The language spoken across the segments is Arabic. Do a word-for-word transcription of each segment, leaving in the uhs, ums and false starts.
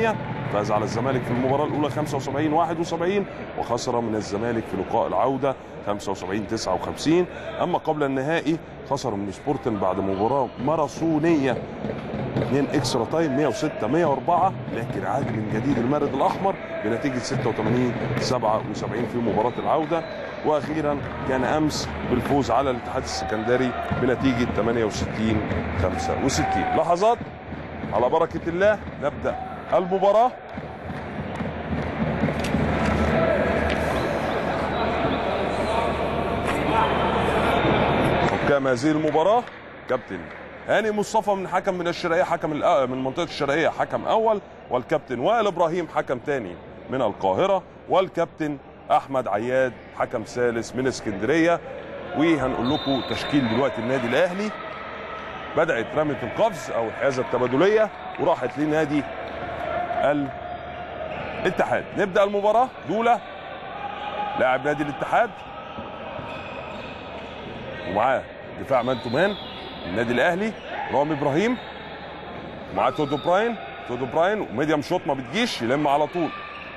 فاز على الزمالك في المباراة الأولى خمسة وسبعين واحد وسبعين، وخسر من الزمالك في لقاء العودة خمسة وسبعين تسعة وخمسين. أما قبل النهائي خسر من سبورتن بعد مباراة ماراثونية اثنين اكسترا تايم مئة وستة مئة وأربعة، لكن عاد من جديد المارد الأحمر بنتيجة ستة وثمانين سبعة وسبعين في مباراة العودة. وأخيرا كان أمس بالفوز على الاتحاد السكندري بنتيجة ثمانية وستين خمسة وستين. لحظات على بركة الله نبدأ المباراة. حكام هذه المباراة كابتن هاني مصطفى من حكم من الشرقية، حكم من منطقة الشرقية حكم أول، والكابتن وائل إبراهيم حكم ثاني من القاهرة، والكابتن أحمد عياد حكم ثالث من اسكندرية. وهنقول لكم تشكيل دلوقتي النادي الأهلي. بدأت رمية القفز أو الحيازة التبادلية وراحت لنادي الاتحاد. نبدأ المباراة. دولة لاعب نادي الاتحاد ومعاه دفاع مان تو مان النادي الاهلي رامي ابراهيم، معاه تودو براين. تودو براين وميديم شوت ما بتجيش، يلم على طول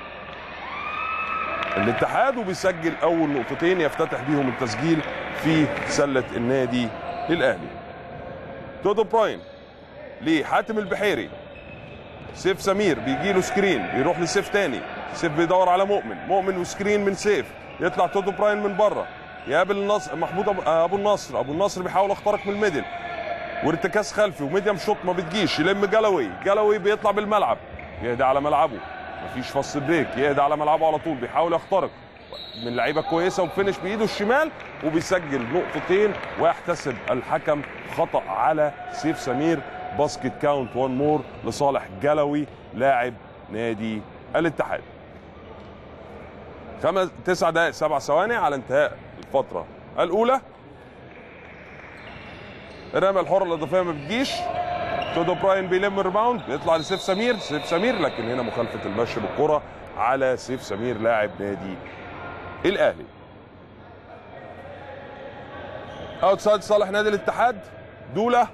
الاتحاد وبيسجل اول نقطتين يفتتح بيهم التسجيل في سله النادي الاهلي. تودو براين لحاتم البحيري، سيف سمير بيجي له سكرين بيروح لسيف تاني، سيف بيدور على مؤمن، مؤمن وسكرين من سيف، يطلع تودو براين من بره يقابل النصر محمود ابو النصر، ابو النصر بيحاول يخترق من الميدل وارتكاز خلفي وميديم شوت ما بتجيش، يلم جلوي، جلوي بيطلع بالملعب يهدى على ملعبه، مفيش فص بريك، يهدى على ملعبه على طول، بيحاول يخترق من لعيبه كويسه وفينش بايده الشمال وبيسجل نقطتين ويحتسب الحكم خطا على سيف سمير. باسكت كاونت وان مور لصالح جلوي لاعب نادي الاتحاد. خمس تسع دقائق سبع ثواني على انتهاء الفترة الأولى. الرمية الحرة الإضافية ما بتجيش. تودو براين بيلم الريباوند بيطلع لسيف سمير، سيف سمير لكن هنا مخالفة المشي بالكرة على سيف سمير لاعب نادي الأهلي. أوتسايد صالح نادي الاتحاد. دولة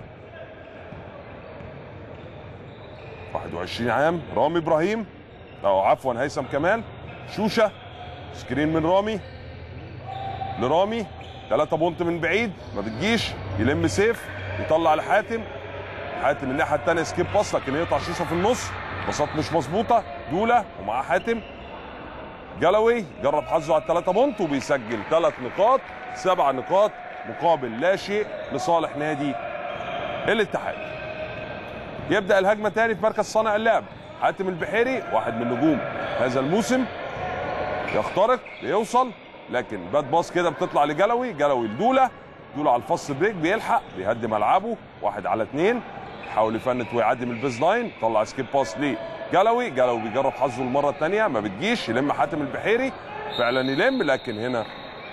واحد وعشرين عام، رامي إبراهيم أو عفوا هيثم كمال، شوشة سكرين من رامي لرامي، ثلاثة بونت من بعيد ما بتجيش، يلم سيف يطلع لحاتم، حاتم الناحيه الثانيه سكيب باص لكن يقطع شوشه في النص، باصات مش مظبوطه. دوله ومعاه حاتم. جلوي جرب حظه على الثلاثة بونت وبيسجل ثلاث نقاط، سبع نقاط مقابل لا شيء لصالح نادي الاتحاد. يبدا الهجمه ثاني في مركز صانع اللعب حاتم البحيري، واحد من نجوم هذا الموسم، يخترق يوصل لكن باد باص كده بتطلع لجلوي، جلوي لدوله، دوله على الفص بريك بيلحق بيهدي ملعبه، واحد على اثنين يحاول يفنت ويعدي من البيز لاين، طلع سكيب باص لجلوي، جلوي بيجرب حظه المره الثانيه ما بتجيش، يلم حاتم البحيري فعلا يلم لكن هنا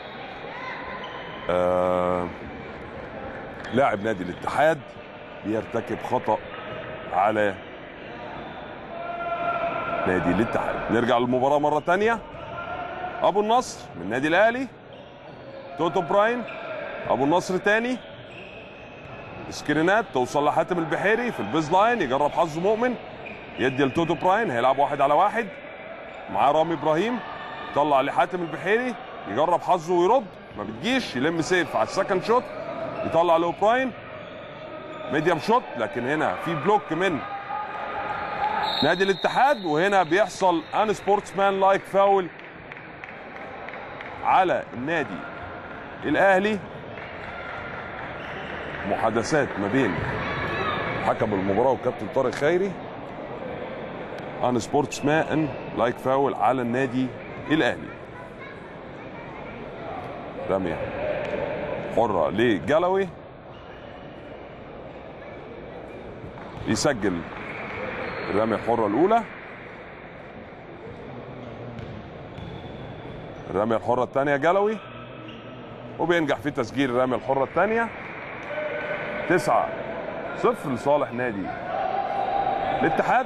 آه لاعب نادي الاتحاد بيرتكب خطأ على نادي الاتحاد. نرجع للمباراه مره ثانيه. ابو النصر من النادي الاهلي، تودو براين، ابو النصر تاني، سكرينات توصل لحاتم البحيري في البيز لاين، يجرب حظه مؤمن يدي لتودو براين، هيلعب واحد على واحد معاه رامي ابراهيم، طلع لحاتم البحيري يجرب حظه ويرد ما بتجيش، يلم سيف على السكند شوت يطلع له براين ميديم شوت لكن هنا في بلوك من نادي الاتحاد، وهنا بيحصل ان سبورتسمان لايك فاول على النادي الاهلي. محادثات ما بين حكم المباراه وكابتن طارق خيري، ان سبورتسمان لايك فاول على النادي الاهلي. رميه حره لجلوي يسجل الرميه الحره الاولى. الرميه الحره الثانيه جلوي وبينجح في تسجيل الرميه الحره الثانيه. تسعة صفر لصالح نادي الاتحاد.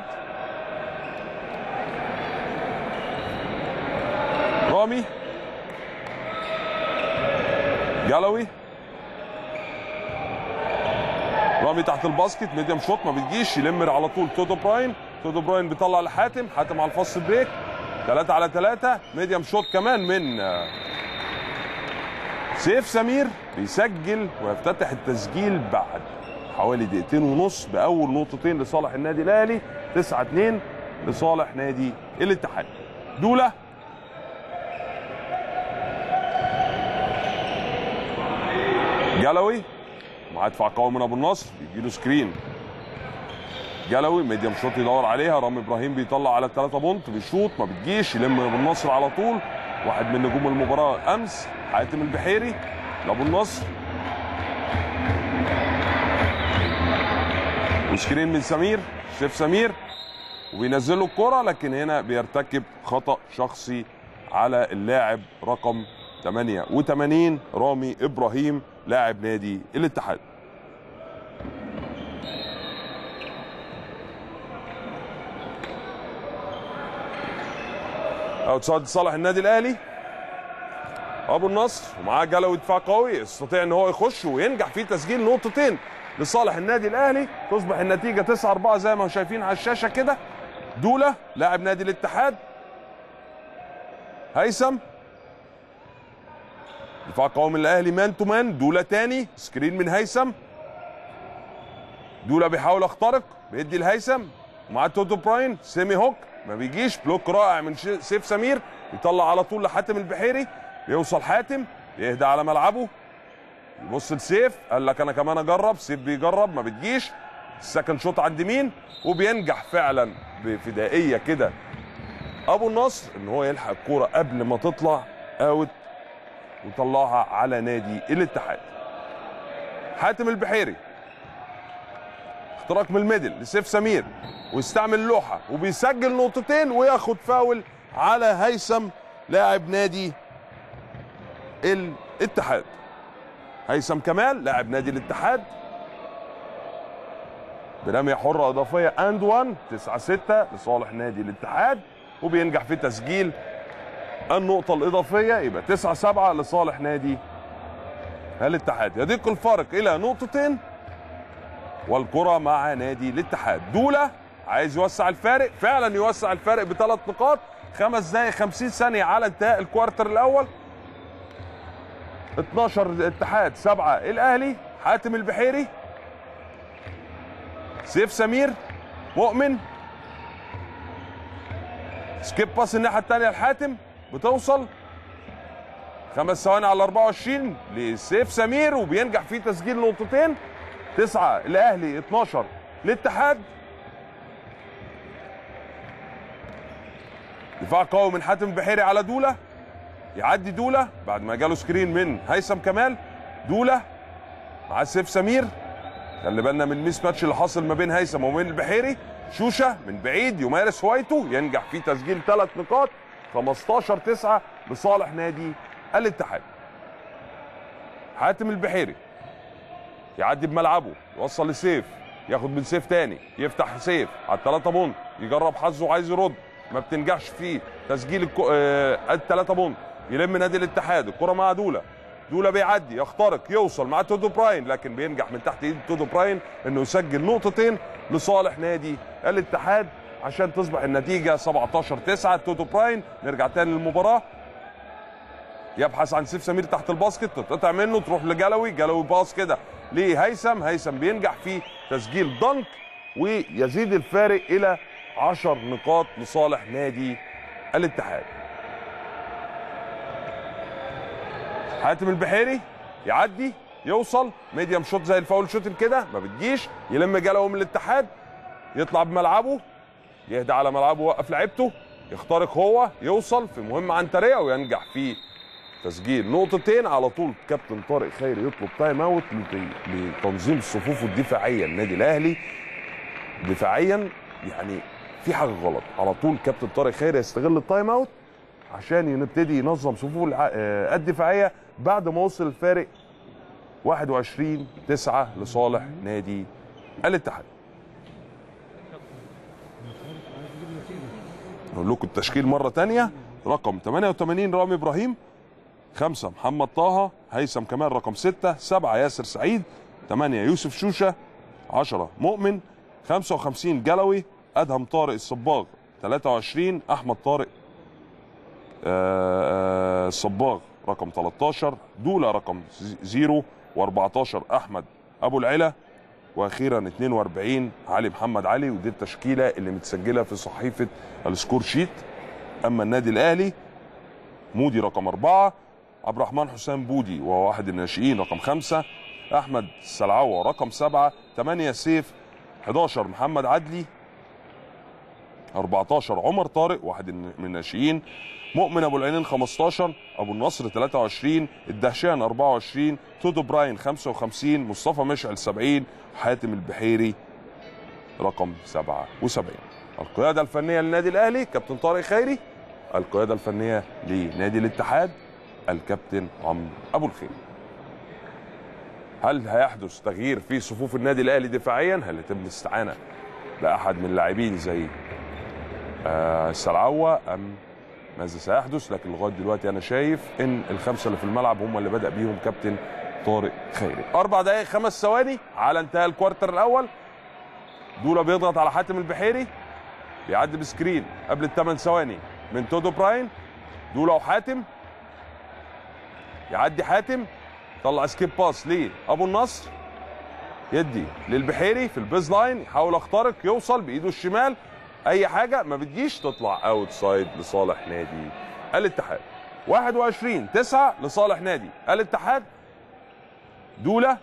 رامي جلوي، رامي تحت الباسكت ميديم شوت ما بتجيش، يلم على طول تودو براين، تو بروين بيطلع لحاتم، حاتم على الفاست بريك، ثلاثة على ثلاثة، ميديم شوت كمان من سيف سمير بيسجل ويفتتح التسجيل بعد حوالي دقيقتين ونص باول نقطتين لصالح النادي الاهلي، تسعة اتنين لصالح نادي الاتحاد. دوله جلوي مع دفاع قوي من ابو النصر، بيجي له سكرين جلوي، ميديم شوت يدور عليها، رامي ابراهيم بيطلع على الثلاثه بونت، بيشوط ما بتجيش، يلم ابو النصر على طول، واحد من نجوم المباراه امس حاتم البحيري لابو النصر، وسكرين من سمير سيف سمير وبينزلوا الكره، لكن هنا بيرتكب خطا شخصي على اللاعب رقم ثمانية وثمانين رامي ابراهيم لاعب نادي الاتحاد. اوتسايد صالح النادي الاهلي، ابو النصر ومعاه جلوي دفاع قوي يستطيع ان هو يخش وينجح في تسجيل نقطتين لصالح النادي الاهلي، تصبح النتيجه تسعة أربعة زي ما شايفين على الشاشه كده. دوله لاعب نادي الاتحاد، هيثم دفاع قوي من الاهلي مان تو مان، دوله تاني سكرين من هيثم، دوله بيحاول يخترق بيدي لهيثم مع توتو براين سيمي هوك ما بيجيش، بلوك رائع من سيف سمير يطلع على طول لحاتم البحيري، بيوصل حاتم يهدى على ملعبه يبص لسيف قال لك انا كمان اجرب، سيف بيجرب ما بتجيش، السكند شوت عند مين وبينجح فعلا بفدائيه كده ابو النصر ان هو يلحق الكوره قبل ما تطلع اوت وطلعها على نادي الاتحاد. حاتم البحيري اختراق من الميدل لسيف سمير ويستعمل لوحه وبيسجل نقطتين وياخد فاول على هيثم لاعب نادي الاتحاد. هيثم كمال لاعب نادي الاتحاد برميه حره اضافيه اند وان، تسعة ستة لصالح نادي الاتحاد وبينجح في تسجيل النقطه الاضافيه، يبقى تسعة سبعة لصالح نادي الاتحاد، يضيق الفارق الى نقطتين والكره مع نادي الاتحاد. دوله عايز يوسع الفارق، فعلا يوسع الفارق بثلاث نقاط، خمس دقائق خمسين ثانيه على انتهاء الكوارتر الاول، اتناشر الاتحاد سبعة الاهلي. حاتم البحيري سيف سمير مؤمن سكيب باس الناحيه الثانيه لحاتم بتوصل، خمس ثواني على أربعة وعشرين لسيف سمير وبينجح في تسجيل نقطتين، تسعة الاهلي اتناشر الاتحاد. دفاع قوي من حاتم البحيري على دوله، يعدي دوله بعد ما جاله سكرين من هيثم كمال، دوله مع سيف سمير، خلي بالنا من الميس ماتش اللي حاصل ما بين هيثم وبين البحيري، شوشه من بعيد يمارس هوايته ينجح في تسجيل ثلاث نقاط، خمستاشر تسعة لصالح نادي الاتحاد. حاتم البحيري يعدي بملعبه يوصل لسيف، ياخد من سيف تاني، يفتح سيف على الثلاثه بونت، يجرب حظه وعايز يرد ما بتنجحش في تسجيل الكو... آه... الثلاثه بونت، يلم نادي الاتحاد الكره مع دوله، دوله بيعدي يخترق يوصل مع تودو براين، لكن بينجح من تحت ايد تودو براين انه يسجل نقطتين لصالح نادي الاتحاد عشان تصبح النتيجه سبعتاشر تسعة. تودو براين نرجع تاني للمباراه، يبحث عن سيف سمير تحت الباسكت، تتقطع منه تروح لجلوي، جلوي باص كده لهيثم، هيثم بينجح في تسجيل دنك ويزيد الفارق الى عشر نقاط لصالح نادي الاتحاد. حاتم البحيري يعدي يوصل ميديم شوت زي الفاول شوت كده ما بتجيش، يلم جلوي من الاتحاد يطلع بملعبه يهدى على ملعبه وقف لعيبته، يخترق هو يوصل في مهمه عنتريه وينجح في تسجيل نقطتين. على طول كابتن طارق خيري يطلب تايم اوت لتنظيم الصفوف الدفاعيه النادي الاهلي، دفاعيا يعني في حاجه غلط، على طول كابتن طارق خيري يستغل التايم اوت عشان نبتدي ينظم صفوف الدفاعيه بعد ما وصل الفارق واحد وعشرين تسعة لصالح نادي الاتحاد. نقول لكم التشكيل مره ثانيه، رقم ثمانية وثمانين رامي ابراهيم، خمسة محمد طه، هيثم كمال رقم ستة، سبعة ياسر سعيد، ثمانية يوسف شوشه، عشرة مؤمن، خمسة وخمسين جلوي، ادهم طارق الصباغ ثلاثة وعشرين، احمد طارق الصباغ رقم ثلاثة عشر، دوله رقم صفر وأربعتاشر احمد ابو العلا، واخيرا اثنين وأربعين علي محمد علي. ودي التشكيله اللي متسجله في صحيفه السكور شيت. اما النادي الاهلي مودي رقم أربعة، عبد الرحمن حسام بودي وهو واحد الناشئين رقم خمسة، احمد السلعوه رقم سبعة، ثمانية سيف، حداشر محمد عدلي، أربعتاشر عمر طارق واحد من الناشئين، مؤمن ابو العينين خمستاشر، ابو النصر ثلاثة وعشرين، الدهشان أربعة وعشرين، تودو براين خمسة وخمسين، مصطفى مشعل سبعين، حاتم البحيري رقم سبعة وسبعين. القياده الفنيه للنادي الاهلي كابتن طارق خيري، القياده الفنيه لنادي الاتحاد الكابتن عمرو ابو الخير. هل هيحدث تغيير في صفوف النادي الاهلي دفاعيا؟ هل يتم الاستعانه باحد من اللاعبين زي آه السلعوه ام ماذا سيحدث؟ لكن لغايه دلوقتي انا شايف ان الخمسه اللي في الملعب هم اللي بدا بيهم كابتن طارق خيري. اربع دقائق خمس ثواني على انتهاء الكوارتر الاول. دوله بيضغط على حاتم البحيري، بيعدي بسكرين قبل الثمان ثواني من تودو براين. دوله وحاتم، يعدي حاتم، طلع سكيب باس ليه ابو النصر، يدي للبحيري في البيز لاين، يحاول يخترق، يوصل بايده الشمال، اي حاجه ما بتجيش، تطلع اوت سايد لصالح نادي الاتحاد. واحد وعشرين تسعة لصالح نادي الاتحاد. دوله،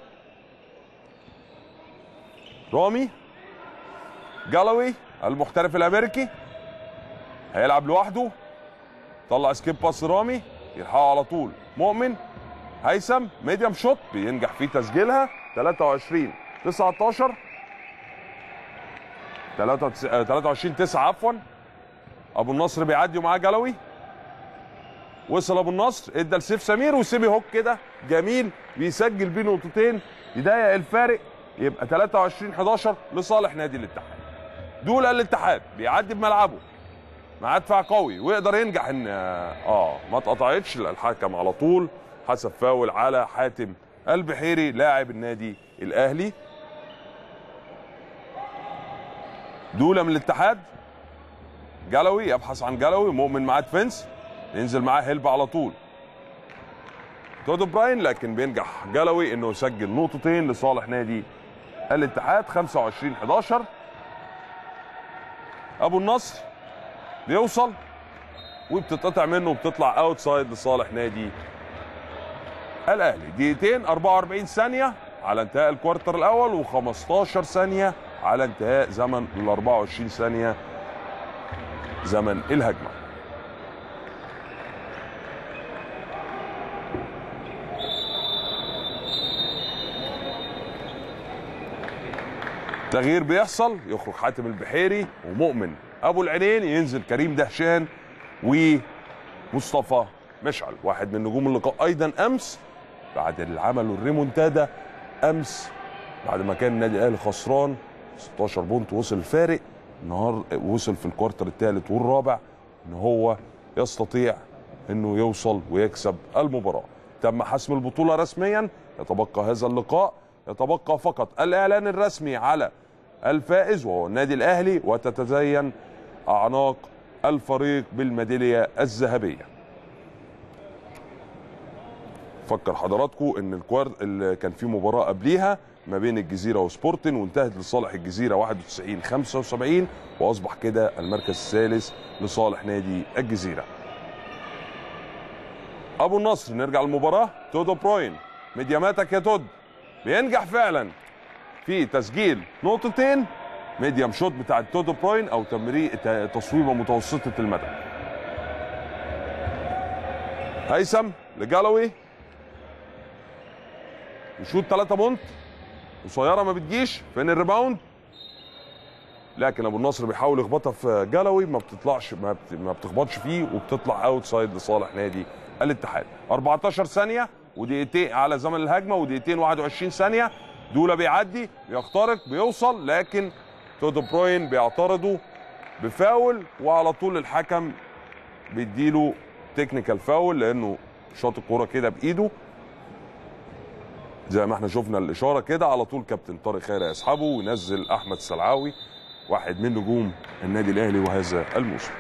رامي جالوي المحترف الامريكي هيلعب لوحده، طلع سكيب باس رامي، يلحقه على طول مؤمن، هيثم ميديم شوت بينجح في تسجيلها. ثلاثة وعشرين تسعتاشر، ثلاثة وعشرين تسعة عفوا. ابو النصر بيعدي ومعاه جلوي، وصل ابو النصر، ادى لسيف سمير وسيبي هوك كده جميل بيسجل بيه نقطتين يضيق الفارق، يبقى ثلاثة وعشرين حداشر لصالح نادي الاتحاد. دول الاتحاد بيعدي بملعبه مع دفاع قوي ويقدر ينجح ان اه ما اتقطعتش، الحكم على طول حسب فاول على حاتم البحيري لاعب النادي الاهلي. دوله من الاتحاد، جلوي يبحث عن جلوي، مؤمن معاه ديفنس، ينزل معاه هيلب على طول تودو براين، لكن بينجح جلوي انه يسجل نقطتين لصالح نادي الاتحاد. خمسة وعشرين حداشر. ابو النصر بيوصل وبتتقطع منه وبتطلع اوت سايد لصالح نادي الاهلي. دقيقتين أربعة وأربعين ثانيه على انتهاء الكوارتر الاول وخمستاشر ثانيه على انتهاء زمن ال أربعة وعشرين ثانيه زمن الهجمه. تغيير بيحصل، يخرج حاتم البحيري ومؤمن ابو العينين، ينزل كريم دهشان ومصطفى مشعل، واحد من نجوم اللقاء ايضا امس بعد العمل الريمونتادا امس بعد ما كان النادي الاهلي خسران ستاشر بونت، وصل الفارق النهار، وصل في الكوارتر الثالث والرابع ان هو يستطيع انه يوصل ويكسب المباراه. تم حسم البطوله رسميا، يتبقى هذا اللقاء، يتبقى فقط الاعلان الرسمي على الفائز وهو النادي الاهلي، وتتزين اعناق الفريق بالميداليه الذهبيه. فكر حضراتكم ان الكوار اللي كان في مباراه قبليها ما بين الجزيره وسبورتن وانتهت لصالح الجزيره واحد وتسعين خمسة وسبعين، واصبح كده المركز الثالث لصالح نادي الجزيره. ابو النصر، نرجع للمباراه، تودو براين، ميدياماتك يا تود، بينجح فعلا في تسجيل نقطتين، ميديام شوت بتاع تودو براين او تمرير تصويبه متوسطه المدى. هيثم لجالوي، يشوط ثلاثة بونت قصيره ما بتجيش، فين الريباوند؟ لكن ابو النصر بيحاول يخبطها في جالوي، ما بتطلعش، ما, بت... ما بتخبطش فيه وبتطلع اوت سايد لصالح نادي الاتحاد. أربعتاشر ثانيه ودقيقتين على زمن الهجمه ودقيقتين واحد وعشرين ثانيه. دوله بيعدي بيخترق بيوصل، لكن تودو براين بيعترضوا بفاول، وعلى طول الحكم بيديله تكنيكال فاول لانه شاط الكوره كده بايده زي ما احنا شفنا الاشاره كده. على طول كابتن طارق خيري يسحبه وينزل احمد سلعاوي واحد من نجوم النادي الاهلي وهذا الموسم.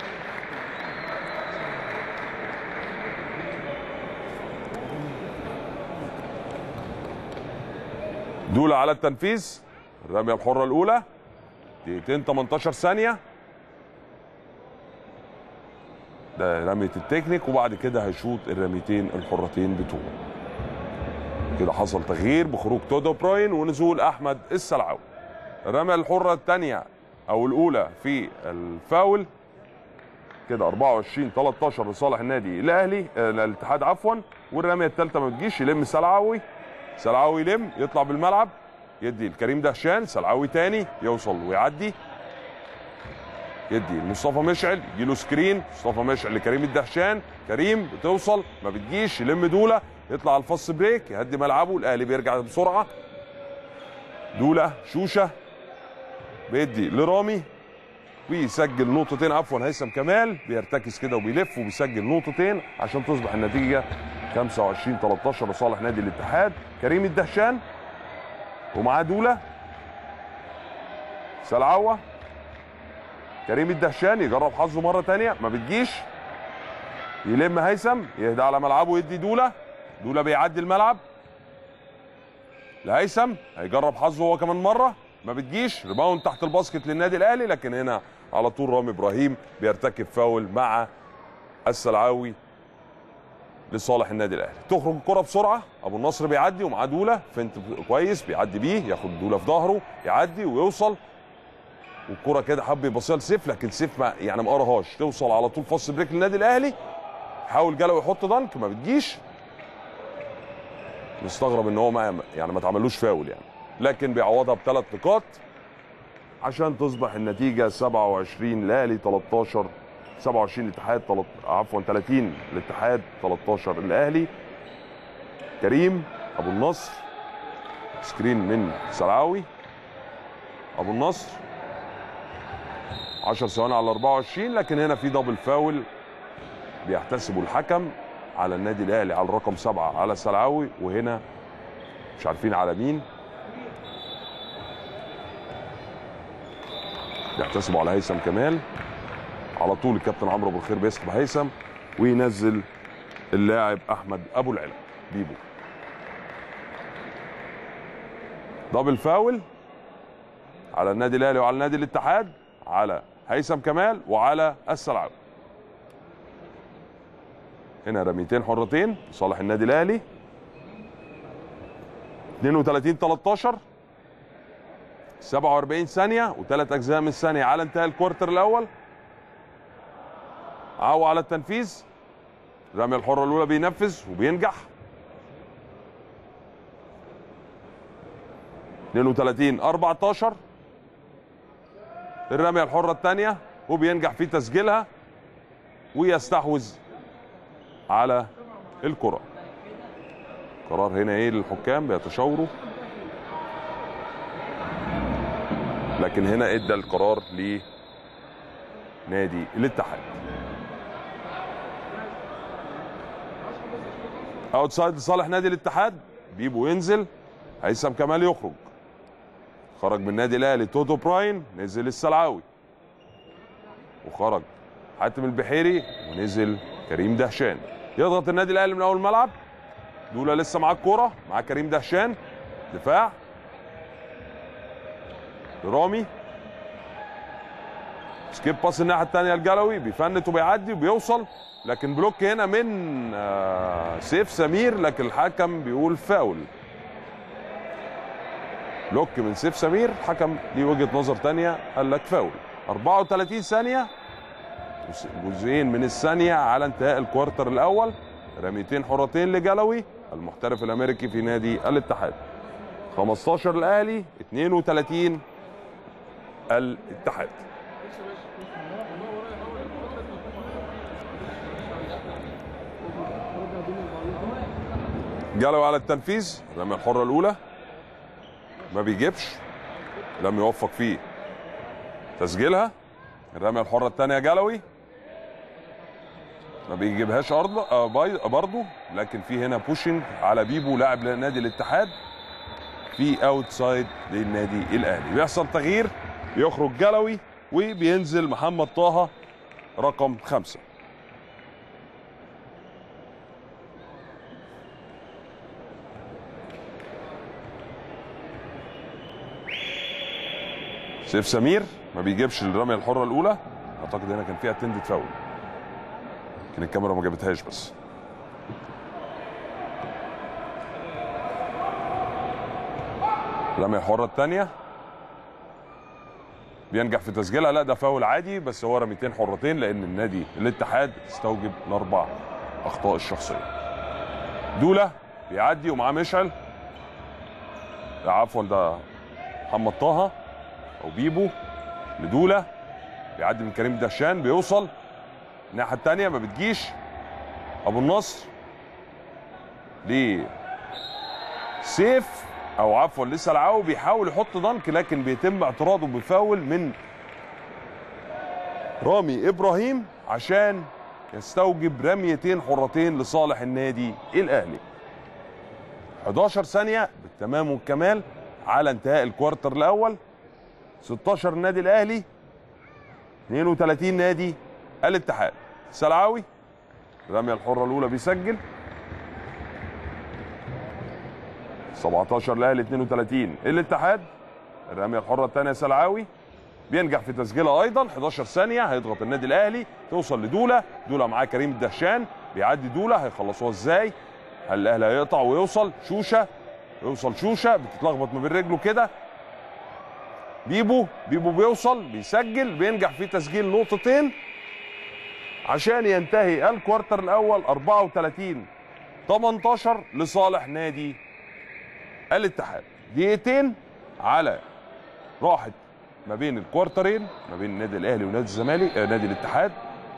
دولة على التنفيذ، الرمية الحرة الأولى دقيقتين تمنتاشر ثانية. ده رمية التكنيك، وبعد كده هيشوط الرميتين الحرتين بتوعه. كده حصل تغيير بخروج تودو بروين ونزول أحمد السلعاوي. الرمية الحرة الثانية أو الأولى في الفاول كده أربعة وعشرين تلتاشر لصالح النادي الأهلي الاتحاد عفوا. والرمية الثالثة ما بتجيش، يلم سلعاوي، سلعاوي يلم يطلع بالملعب يدي لكريم دهشان، سلعاوي تاني يوصل ويعدي يدي لمصطفى مشعل، يجي له سكرين مصطفى مشعل لكريم الدهشان، كريم بتوصل ما بتجيش، يلم دوله يطلع على الفاست بريك يهدي ملعبه، الاهلي بيرجع بسرعه. دوله شوشه بيدي لرامي ويسجل نقطتين، عفوا هيثم كمال بيرتكز كده وبيلف وبيسجل نقطتين عشان تصبح النتيجه خمسة وعشرين تلتاشر لصالح نادي الاتحاد. كريم الدهشان ومعاه دوله، سلعوه، كريم الدهشان يجرب حظه مره ثانيه ما بتجيش، يلم هيثم يهدى على ملعبه يدي دوله، دوله بيعدي الملعب لهيثم هيجرب حظه هو كمان مره ما بتجيش، ريباوند تحت الباسكت للنادي الاهلي، لكن هنا على طول رامي ابراهيم بيرتكب فاول مع السلعاوي لصالح النادي الاهلي. تخرج الكره بسرعه، ابو النصر بيعدي ومعاه دوله فنت كويس بيعدي بيه، ياخد دوله في ظهره يعدي ويوصل، والكره كده حب يبصيها لسيف لكن سيف ما يعني ما قراهاش، توصل على طول فاست بريك للنادي الاهلي. حاول جلوي يحط دنك ما بتجيش، مستغرب ان هو ما يعني ما اتعملوش فاول يعني، لكن بيعوضها بثلاث نقاط عشان تصبح النتيجه سبعة وعشرين الاهلي تلتاشر، سبعة وعشرين الاتحاد تلت... عفوا ثلاثين الاتحاد تلتاشر الاهلي. كريم ابو النصر سكرين من سلعاوي، ابو النصر عشر ثواني على أربعة وعشرين، لكن هنا في دبل فاول بيحتسبه الحكم على النادي الاهلي على الرقم سبعة على سلعاوي، وهنا مش عارفين على مين، بيحتسبوا على هيثم كمال. على طول الكابتن عمرو ابو الخير بيسحب هيثم وينزل اللاعب احمد ابو العلا بيبو. دبل فاول على النادي الاهلي وعلى النادي الاتحاد، على هيثم كمال وعلى السلعاوي. هنا رميتين حرتين لصالح النادي الاهلي اثنين وثلاثين تلتاشر، سبعة وأربعين ثانيه وثلاث اجزاء من الثانيه على انتهاء الكوارتر الاول. عو على التنفيذ، الرميه الحره الاولى بينفذ وبينجح. اثنين وثلاثين أربعتاشر، الرميه الحره الثانيه وبينجح في تسجيلها ويستحوذ على الكره. قرار هنا ايه للحكام بيتشاوروا، لكن هنا ادى القرار لنادي الاتحاد. اوتسايد لصالح نادي الاتحاد، بيبو ينزل، هيثم كمال يخرج. خرج من النادي الاهلي تودو براين، نزل السلعاوي، وخرج حاتم البحيري ونزل كريم دهشان. يضغط النادي الاهلي من اول الملعب، دوله لسه معاه الكوره، معاه كريم دهشان، دفاع رامي، سكيب باس الناحيه الثانيه لجلوي، بيفنت وبيعدي وبيوصل، لكن بلوك هنا من سيف سمير، لكن الحكم بيقول فاول. بلوك من سيف سمير، الحكم ليه وجهه نظر ثانيه قال لك فاول. أربعة وثلاثين ثانيه، جزئين من الثانيه على انتهاء الكوارتر الاول. رميتين حرتين لجلوي المحترف الامريكي في نادي الاتحاد. خمستاشر الاهلي، اثنين وثلاثين الاتحاد. جلوي على التنفيذ، الرميه الحره الاولى ما بيجيبش، لم يوفق فيه تسجيلها. الرميه الحره الثانيه جلوي ما بيجيبهاش ارض برضه، لكن في هنا بوشنج على بيبو لاعب نادي الاتحاد، في اوتسايد للنادي الاهلي. بيحصل تغيير بيخرج جلوي وبينزل محمد طه رقم خمسة. سيف سمير ما بيجيبش الرميه الحره الاولى، اعتقد هنا كان فيها تندة فاول، لكن الكاميرا ما جابتهاش. بس الرميه الحره الثانيه بينجح في تسجيلها، لا ده فاول عادي، بس هو رميتين حرتين لان النادي الاتحاد استوجب الاربع اخطاء الشخصيه. دوله بيعدي ومعاه مشعل، عفوا ده محمد طه او بيبو لدوله، بيعدي من كريم دهشان، بيوصل الناحيه الثانيه ما بتجيش. ابو النصر ليه سيف او عفوا لسه العاو بيحاول يحط دنك، لكن بيتم اعتراضه بفاول من رامي ابراهيم عشان يستوجب رميتين حرتين لصالح النادي الاهلي. حداشر ثانيه بالتمام والكمال على انتهاء الكوارتر الاول. ستاشر النادي الاهلي، اثنين وثلاثين نادي الاتحاد. سلعاوي الرميه الحره الاولى بيسجل. سبعتاشر الاهلي، اثنين وثلاثين الاتحاد. الرميه الحره الثانيه سلعاوي بينجح في تسجيلها ايضا. حداشر ثانيه هيضغط النادي الاهلي، توصل لدوله، دوله معاه كريم الدهشان، بيعدي دوله، هيخلصوها ازاي؟ هل الاهلي هيقطع ويوصل؟ شوشه يوصل، شوشه بتتلخبط ما بين رجله كده. بيبو بيبو بيوصل بيسجل، بينجح في تسجيل نقطتين عشان ينتهي الكوارتر الاول أربعة وثلاثين ثمانية عشر لصالح نادي الاتحاد. دقيقتين على راحت ما بين الكوارترين، ما بين النادي الاهلي ونادي الزمالك آه نادي الاتحاد.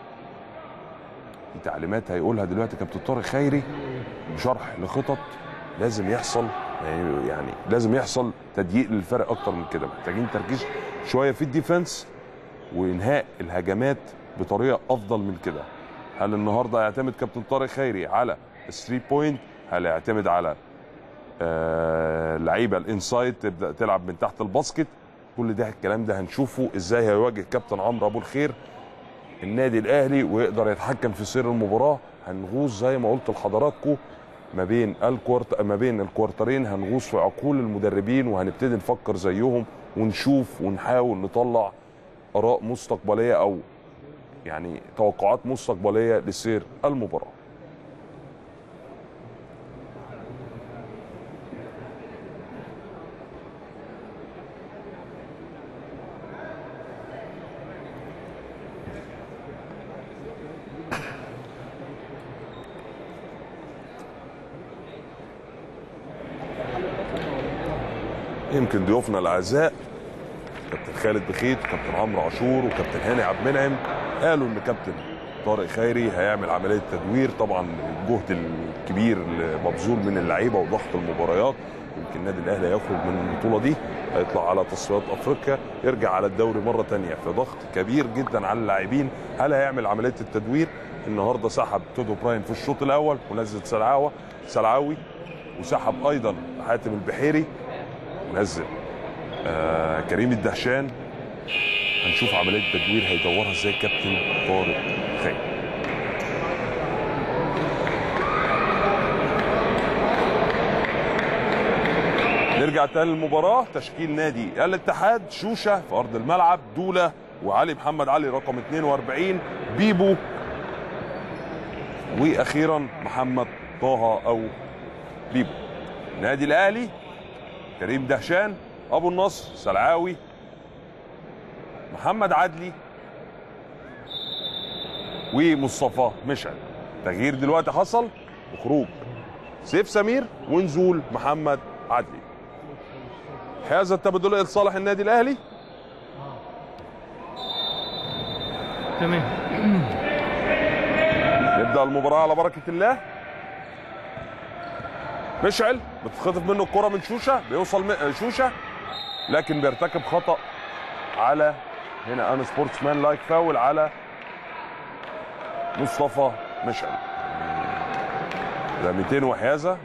دي تعليمات هيقولها دلوقتي كابتن طارق خيري بشرح لخطط لازم يحصل، يعني لازم يحصل تضييق للفرق اكتر من كده. محتاجين تركيز شويه في الديفنس وانهاء الهجمات بطريقه افضل من كده. هل النهارده هيعتمد كابتن طارق خيري على الثري بوينت؟ هل هيعتمد على آه لعيبه الانسايد تبدا تلعب من تحت الباسكت؟ كل ده الكلام ده هنشوفه ازاي هيواجه كابتن عمرو ابو الخير النادي الاهلي ويقدر يتحكم في سير المباراه. هنغوص زي ما قلت لحضراتكم ما بين الكوارت ما بين الكوارترين، هنغوص في عقول المدربين وهنبتدي نفكر زيهم ونشوف ونحاول نطلع اراء مستقبليه او يعني توقعات مستقبليه لسير المباراه. يمكن ضيوفنا الاعزاء كابتن خالد بخيت وكابتن عمرو عاشور وكابتن هاني عبد المنعم قالوا ان كابتن طارق خيري هيعمل عمليه تدوير. طبعا الجهد الكبير المبذول من اللعيبه وضغط المباريات، يمكن النادي الاهلي هيخرج من البطوله دي هيطلع على تصفيات افريقيا، يرجع على الدوري مره ثانيه في ضغط كبير جدا على اللاعبين. هل هيعمل عمليه التدوير؟ النهارده سحب تودو براين في الشوط الاول ونزل سلعاوه سلعاوي، وسحب ايضا حاتم البحيري ونزل آه كريم الدهشان. هنشوف عمليه التدوير هيدورها ازاي كابتن طارق خيري. نرجع تاني للمباراه. تشكيل نادي الاتحاد: شوشه في ارض الملعب، دوله وعلي محمد علي رقم اثنين وأربعين، بيبو، واخيرا محمد طه او بيبو. النادي الاهلي: كريم دهشان، ابو النصر، سلعاوي، محمد عدلي، ومصطفى مشعل. تغيير دلوقتي حصل وخروج سيف سمير ونزول محمد عدلي. حيازه التبادليه لصالح النادي الاهلي. تمام. نبدا المباراه على بركه الله. مشعل بتتخطف منه الكره من شوشه، بيوصل شوشه لكن بيرتكب خطا على هنا ان سبورتسمان لايك فاول على مصطفى مشعل. رميتين وحيازه،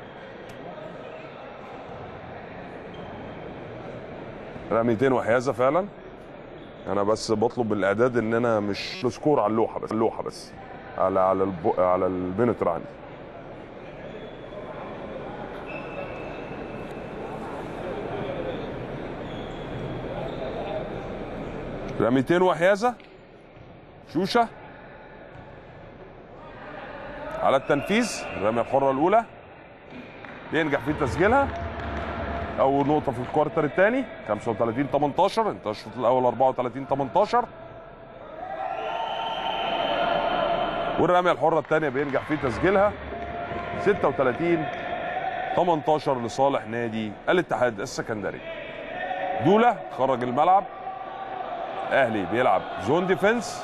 رميتين وحيازه فعلا. انا بس بطلب من الاعداد ان انا مش سكور على اللوحه بس اللوحه بس على على البو... على المينتر عندي. رميتين وحيازه. شوشه على التنفيذ. الرميه الحره الاولى بينجح في تسجيلها. اول نقطه في الكوارتر الثاني. خمسة وثلاثين تمنتاشر. انتهى الشوط الاول أربعة وثلاثين تمنتاشر. والرميه الحره الثانيه بينجح في تسجيلها. ستة وثلاثين تمنتاشر لصالح نادي الاتحاد السكندري. دوله خرج الملعب. اهلي بيلعب زون ديفنس.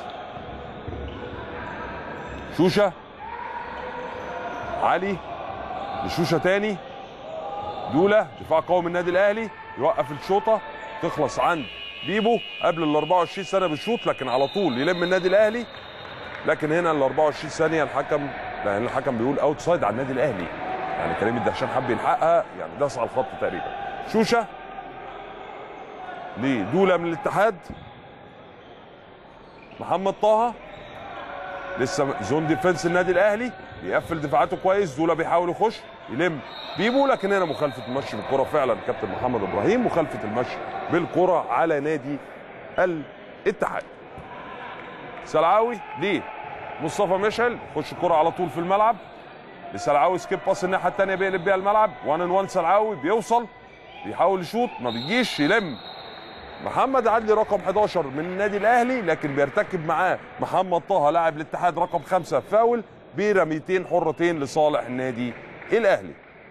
شوشه علي لشوشه تاني. دوله دفاع قوي من النادي الاهلي يوقف الشوطه تخلص عند بيبو قبل ال أربعة وعشرين ثانيه بالشوط، لكن على طول يلم النادي الاهلي. لكن هنا ال أربعة وعشرين ثانيه الحكم لان الحكم بيقول اوت سايد على النادي الاهلي، يعني كريم الدهشان حب يلحقها، يعني داس على الخط تقريبا. شوشه لدوله من الاتحاد. محمد طه لسه زون ديفنس النادي الاهلي بيقفل دفاعاته كويس. دوله بيحاول يخش يلم بيبو، لكن هنا مخالفه المشي بالكره فعلا. كابتن محمد ابراهيم مخالفه المشي بالكره على نادي الاتحاد. سلعاوي ليه مصطفى مشعل خش الكره على طول في الملعب لسلعاوي. سكيب باس الناحيه الثانيه بيقلب بيها الملعب. واحد ان واحد سلعاوي بيوصل بيحاول يشوط ما بيجيش. يلم محمد عدلي رقم حداشر من النادي الاهلي، لكن بيرتكب معاه محمد طه لاعب الاتحاد رقم خمسة فاول برميتين حرتين لصالح النادي الاهلي.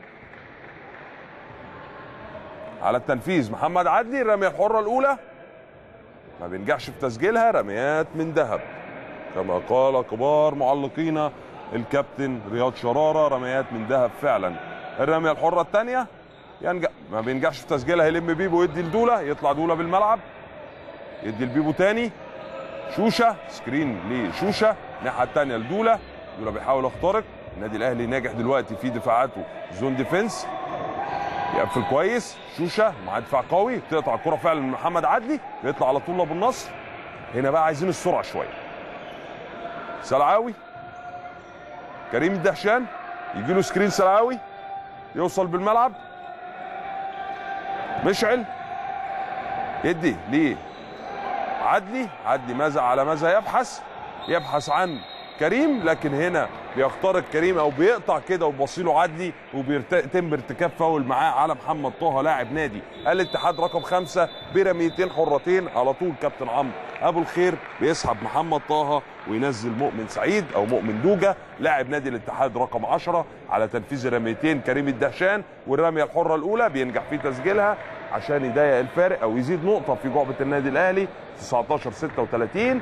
على التنفيذ محمد عدلي. الرميه الحره الاولى ما بينجحش في تسجيلها. رميات من ذهب كما قال كبار معلقين الكابتن رياض شراره، رميات من ذهب فعلا. الرميه الحره الثانيه ينجح ما بينجحش في تسجيلها. يلم بيبو يدي لدوله. يطلع دوله بالملعب يدي لبيبو تاني. شوشه سكرين لشوشه الناحيه الثانيه لدوله. دوله بيحاول يخترق. النادي الاهلي ناجح دلوقتي في دفاعاته زون ديفنس يقفل كويس. شوشه مع دفاع قوي تقطع الكره فعلا من محمد عدلي بيطلع على طول لابو النصر. هنا بقى عايزين السرعه شويه. سلعاوي كريم الدهشان يجي له سكرين. سلعاوي يوصل بالملعب. مشعل يدي ليه عدلي. عدلي ماذا على ماذا يبحث يبحث عن كريم، لكن هنا بيخترق كريم او بيقطع كده وبيبصيله عدلي وبيتم ارتكاب فاول معاه على محمد طه لاعب نادي الاتحاد رقم خمسة برميتين حرتين. على طول كابتن عمرو ابو الخير بيسحب محمد طه وينزل مؤمن سعيد او مؤمن دوجه لاعب نادي الاتحاد رقم عشرة على تنفيذ رميتين كريم الدهشان. والرميه الحره الاولى بينجح في تسجيلها عشان يضيق الفارق او يزيد نقطه في جعبه النادي الاهلي. تسعتاشر ستة وثلاثين.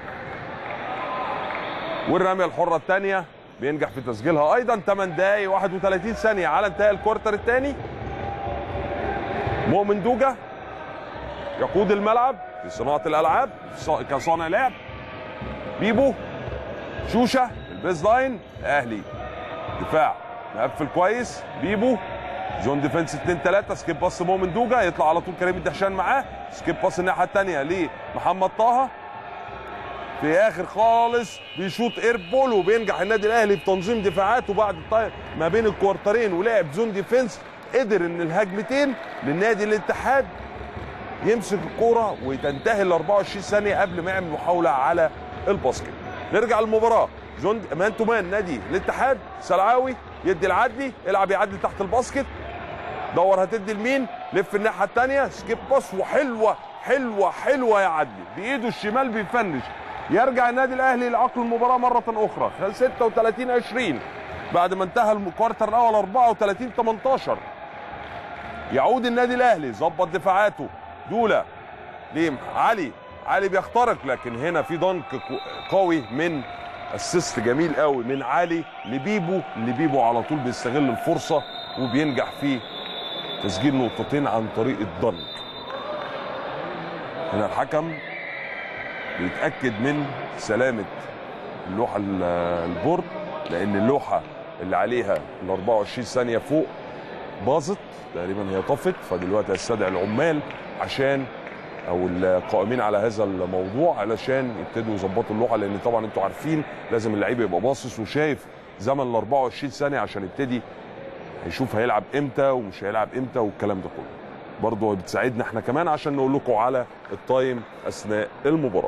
والرميه الحره الثانيه بينجح في تسجيلها ايضا. ثمانية دقائق واحد وثلاثين ثانيه على انتهاء الكوارتر الثاني. مؤمن دوجه يقود الملعب في صناعه الالعاب كصانع لعب. بيبو شوشه البيز لاين. اهلي دفاع مقفل كويس. بيبو زون ديفنس اتنين ثلاثة. سكيب باس مؤمن دوجه يطلع على طول كريم الدهشان معاه. سكيب باس الناحيه الثانيه لمحمد طه. في اخر خالص بيشوط اير بول وبينجح النادي الاهلي بتنظيم دفاعاته بعد ما بين الكوارترين ولعب زون ديفنس. قدر ان الهجمتين للنادي الاتحاد يمسك الكوره وتنتهي ال أربعة وعشرين ثانيه قبل ما يعمل محاوله على الباسكت. نرجع للمباراه. زون مان تو مان نادي الاتحاد. سلعاوي يدي العدلي. العب يا عدلي تحت الباسكت. دور هتدي لمين. لف الناحيه الثانيه. سكيب باس وحلوه حلوه حلوه يا عدلي بايده الشمال بيفنش. يرجع النادي الاهلي لعقل المباراه مره اخرى. ستة وثلاثين عشرين بعد ما انتهى الكوارتر الاول أربعة وثلاثين ثمانية عشر. يعود النادي الاهلي ظبط دفاعاته. دوله ليه علي. علي بيخترق، لكن هنا في ضنك قوي من اسيست جميل قوي من علي لبيبو. اللي بيبو على طول بيستغل الفرصه وبينجح في تسجيل نقطتين عن طريق الضنك. هنا الحكم بيتاكد من سلامه اللوحه البورد، لان اللوحه اللي عليها ال أربعة وعشرين ثانيه فوق باظت تقريبا، هي طفت. فدلوقتي هيستدعي العمال عشان او القائمين على هذا الموضوع علشان يبتدوا يظبطوا اللوحه، لان طبعا انتوا عارفين لازم اللعيب يبقى باصص وشايف زمن ال أربعة وعشرين ثانيه عشان يبتدي هيشوف هيلعب امتى ومش هيلعب امتى والكلام ده كله. برضه بتساعدنا احنا كمان عشان نقول لكم على التايم اثناء المباراه.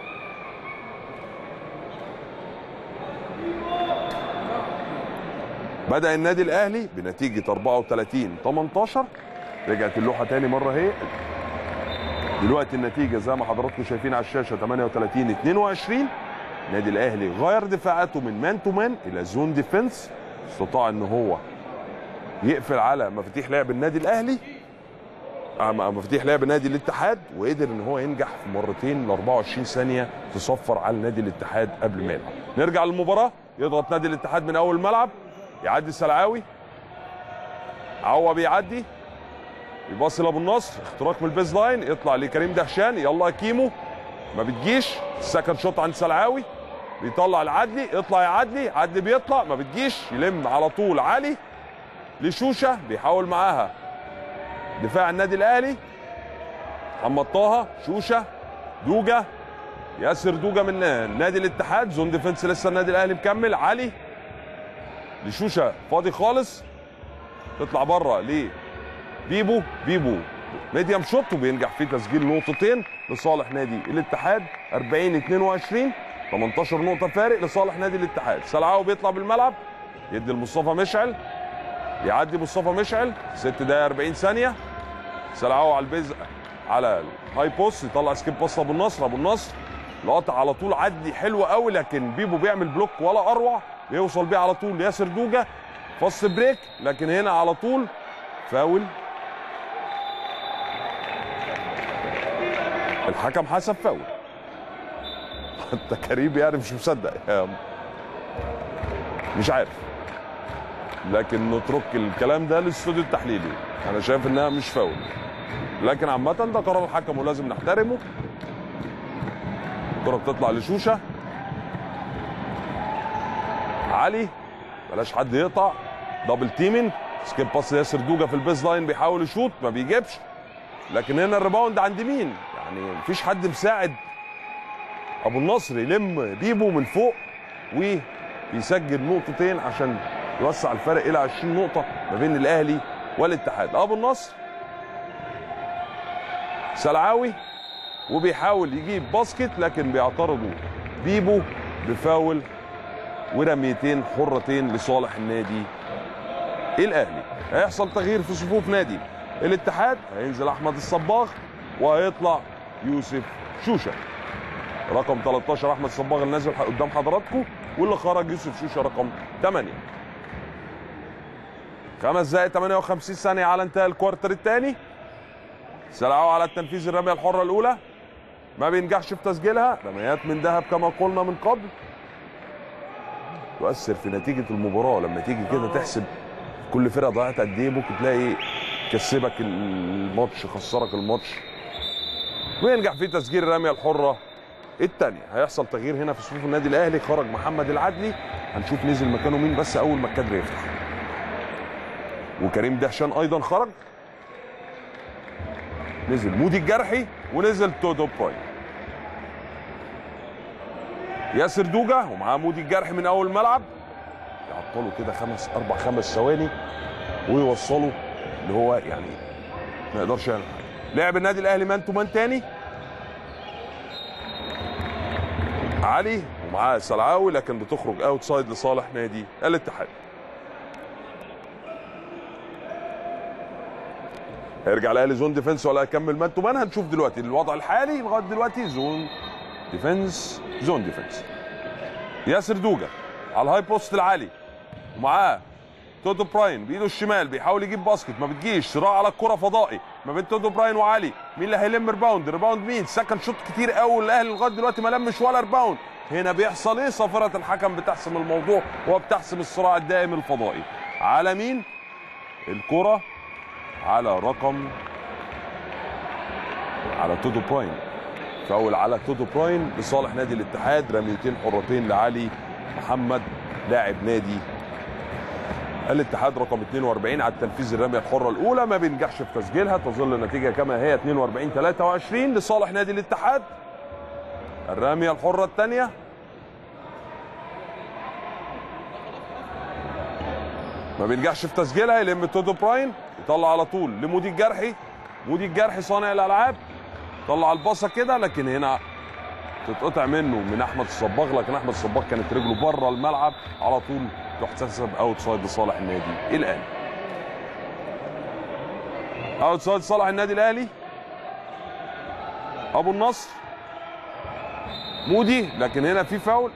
بدأ النادي الاهلي بنتيجه أربعة وثلاثين ثمانية عشر. رجعت اللوحه تاني مره اهي. دلوقتي النتيجه زي ما حضراتكم شايفين على الشاشه ثمانية وثلاثين اثنين وعشرين. النادي الاهلي غير دفاعاته من مان تو مان الى زون ديفنس، استطاع ان هو يقفل على مفاتيح لعب النادي الاهلي مفاتيح لعب نادي الاتحاد، وقدر ان هو ينجح في مرتين ل أربعة وعشرين ثانيه تصفر على نادي الاتحاد قبل ما يلعب. نرجع للمباراه. يضغط نادي الاتحاد من اول الملعب، يعدي سلعاوي، عوا بيعدي، يباصي لابو النصر، اختراق من البيز لاين، يطلع لكريم دهشان، يلا يا كيمو، ما بتجيش، السكند شوت عند سلعاوي، بيطلع العدلي، يطلع يا عدلي، عدلي بيطلع ما بتجيش، يلم على طول علي لشوشه، بيحاول معاها دفاع النادي الاهلي، محمد طه، شوشه، دوجا، ياسر دوجا من نادي الاتحاد، زون ديفنس لسه النادي الاهلي مكمل، علي لشوشه فاضي خالص، تطلع بره ليه بيبو، بيبو ميديم شوت وبينجح في تسجيل نقطتين لصالح نادي الاتحاد. أربعين اثنين وعشرين، ثمانية عشر نقطه فارق لصالح نادي الاتحاد. سلعاوي بيطلع بالملعب، يدي لمصطفى مشعل، يعدي مصطفى مشعل، ست دقائق أربعين ثانيه. سلعاوي على البيز على الهاي بوست، يطلع سكيب باص ابو النصر، ابو النصر لقطه على طول، عدي حلو قوي، لكن بيبو بيعمل بلوك ولا اروع، بيوصل بيه على طول لياسر دوجا، فاست بريك، لكن هنا على طول فاول. الحكم حسب فاول. حتى كريم يعني مش مصدق، مش عارف، لكن نترك الكلام ده للاستوديو التحليلي. انا شايف انها مش فاول، لكن عامه ده قرار الحكم ولازم نحترمه. الكره بتطلع لشوشه، علي بلاش حد يقطع، دبل تيمين، سكيب باس ياسر دوجا في البيز لاين، بيحاول يشوط ما بيجيبش، لكن هنا الريباوند عند مين؟ يعني مفيش حد مساعد ابو النصر يلم بيبو من فوق ويسجل نقطتين عشان يوسع الفرق الى عشرين نقطه ما بين الاهلي والاتحاد. ابو النصر سلعاوي وبيحاول يجيب باسكت، لكن بيعترضوا بيبو بفاول ورميتين حرتين لصالح النادي الاهلي. هيحصل تغيير في صفوف نادي الاتحاد، هينزل احمد الصباغ وهيطلع يوسف شوشه. رقم ثلاثة عشر احمد الصباغ اللي نازل قدام حضراتكم، واللي خرج يوسف شوشه رقم ثمانية. خمس دقائق ثمانية وخمسين ثانيه على انتهاء الكوارتر الثاني. سلعاوي على التنفيذ، الرميه الحره الاولى ما بينجحش في تسجيلها، رميات من ذهب كما قلنا من قبل، تؤثر في نتيجه المباراه. لما تيجي كده تحسب كل فرقه ضيعت قد ايه، ممكن تلاقي كسبك الماتش، خسرك الماتش، وينجح في تسجيل الرميه الحره الثانيه. هيحصل تغيير هنا في صفوف النادي الاهلي، خرج محمد العدلي، هنشوف نزل مكانه مين بس اول ما الكادر يفتح. وكريم دهشان ايضا خرج، نزل مودي الجرحي ونزل تودو براين. ياسر دوجا ومعاه مودي الجرحي من اول الملعب، يعطلوا كده خمس اربع خمس ثواني ويوصلوا اللي هو يعني ما يقدرش يعمل. لعب النادي الاهلي مان تو مان تاني، علي ومعاه سلعاوي، لكن بتخرج اوت سايد لصالح نادي الاتحاد. هيرجع الاهلي زون ديفنس ولا هيكمل مان تو مان؟ هنشوف دلوقتي. الوضع الحالي لغايه دلوقتي زون ديفنس، زون ديفنس. ياسر دوجا على الهاي بوست العالي، ومعاه تودو براين بايده الشمال، بيحاول يجيب باسكت ما بتجيش، صراع على الكره فضائي ما بين تودو براين وعلي، مين اللي هيلم ريباوند؟ ريباوند مين؟ سكند شوت كتير قوي الاهلي لغايه دلوقتي ما لمش ولا ريباوند. هنا بيحصل ايه؟ صافره الحكم بتحسم الموضوع وبتحسم الصراع الدائم الفضائي. على مين؟ الكره على رقم على تودو براين، فاول على تودو براين لصالح نادي الاتحاد. رميتين حرتين لعلي محمد لاعب نادي الاتحاد رقم اثنين وأربعين على التنفيذ. الرميه الحره الاولى ما بينجحش في تسجيلها، تظل النتيجه كما هي اثنين وأربعين ثلاثة وعشرين لصالح نادي الاتحاد. الرميه الحره الثانيه ما بينجحش في تسجيلها، يلم تودو براين يطلع على طول لمودي الجرحي. مودي الجرحي صانع الالعاب طلع الباصه كده، لكن هنا تتقطع منه من احمد الصباغ، لكن احمد الصباغ كانت رجله بره الملعب على طول، تحتسب اوت سايد لصالح النادي الاهلي. اوت سايد لصالح النادي الاهلي. ابو النصر مودي، لكن هنا في فاول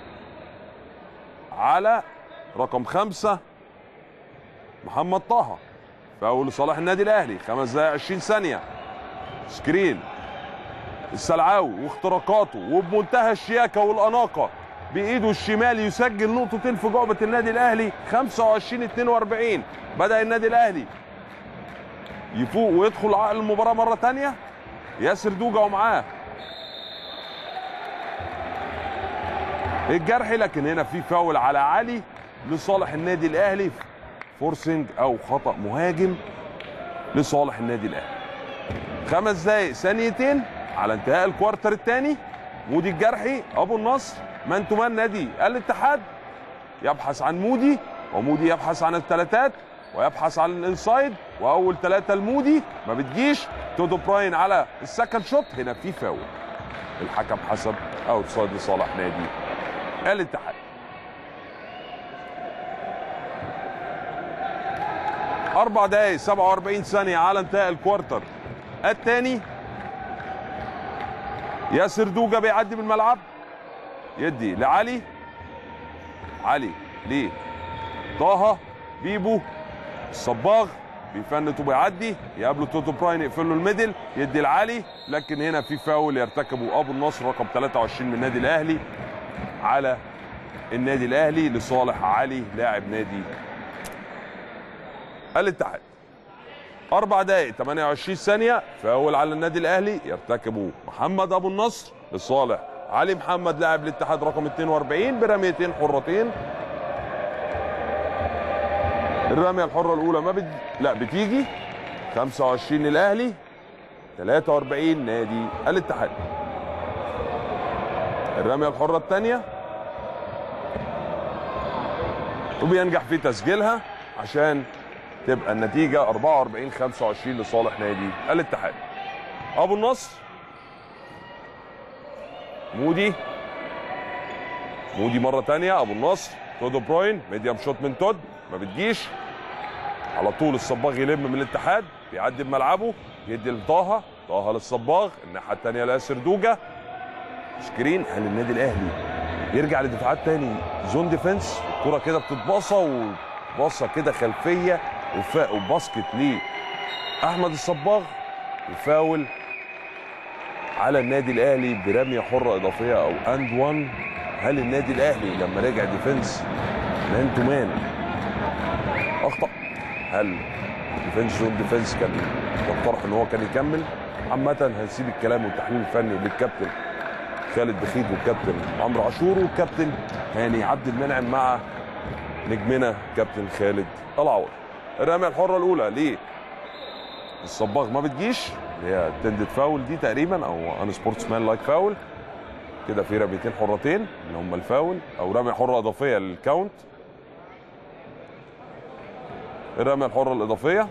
على رقم خمسة محمد طه، فاول لصالح النادي الاهلي. خمس دقائق عشرين ثانية. سكرين السلعاوي واختراقاته وبمنتهى الشياكة والأناقة بإيده الشمال يسجل نقطتين في جعبة النادي الأهلي. خمسة وعشرين اثنين وأربعين. بدأ النادي الأهلي يفوق ويدخل عقل المباراة مرة ثانية. ياسر دوجا ومعاه الجرحي، لكن هنا في فاول على علي لصالح النادي الأهلي، فورسنج أو خطأ مهاجم لصالح النادي الأهلي. خمس دقايق ثانيتين على انتهاء الكوارتر الثاني. مودي الجرحي ابو النصر مان تو مان نادي الاتحاد، يبحث عن مودي، ومودي يبحث عن الثلاثات ويبحث عن الانسايد، واول ثلاثه لمودي ما بتجيش. تودو براين على السكند شوت، هنا في فاول. الحكم حسب اوت سايد لصالح نادي الاتحاد. اربع دقائق سبعة وأربعين ثانيه على انتهاء الكوارتر الثاني. ياسر دوجا بيعدي بالملعب، يدي لعلي، علي ليه طه، بيبو الصباغ بيفنت وبيعدي، يقابله توتو براين يقفل له الميدل، يدي لعلي، لكن هنا في فاول يرتكبه ابو النصر رقم ثلاثة وعشرين من النادي الاهلي على النادي الاهلي لصالح علي لاعب نادي الاتحاد. أربع دقائق ثمانية وعشرين ثانية، فاول على النادي الأهلي يرتكبه محمد أبو النصر لصالح علي محمد لاعب الاتحاد رقم اثنين وأربعين برميتين حرتين. الرمية الحرة الأولى ما بد... لا بتيجي. خمسة وعشرين الأهلي ثلاثة وأربعين نادي الاتحاد. الرمية الحرة الثانية وبينجح في تسجيلها عشان تبقى النتيجة أربعة وأربعين خمسة وعشرين لصالح نادي الاتحاد. أبو النصر مودي مودي مرة تانية. أبو النصر تودو بروين ميديم شوت من تود ما بتجيش، على طول الصباغ يلم من الاتحاد، بيعدي بملعبه يدي لطه، طه للصباغ، الناحية التانية لياسر دوجا. سكرين. هل النادي الأهلي يرجع لدفاعات تاني زون ديفنس؟ الكرة كده بتتباصى وباصة كده خلفية وباسكت ليه احمد الصباغ، وفاول على النادي الاهلي برميه حره اضافيه او اند وان. هل النادي الاهلي لما رجع ديفنس مان تو مان اخطا؟ هل ديفنس زون ديفنس كان يقترح ان هو كان يكمل؟ عامه هنسيب الكلام والتحليل الفني للكابتن خالد بخيت والكابتن عمرو عاشور والكابتن هاني عبد المنعم مع نجمنا كابتن خالد العوض. الرميه الحره الاولى ليه الصباغ ما بتجيش، اللي هي تندد فاول دي تقريبا او ان سبورتس مان لايك فاول. كده في رميتين حرتين اللي هم الفاول او رميه حره اضافيه للكاونت. الرميه الحره الاضافيه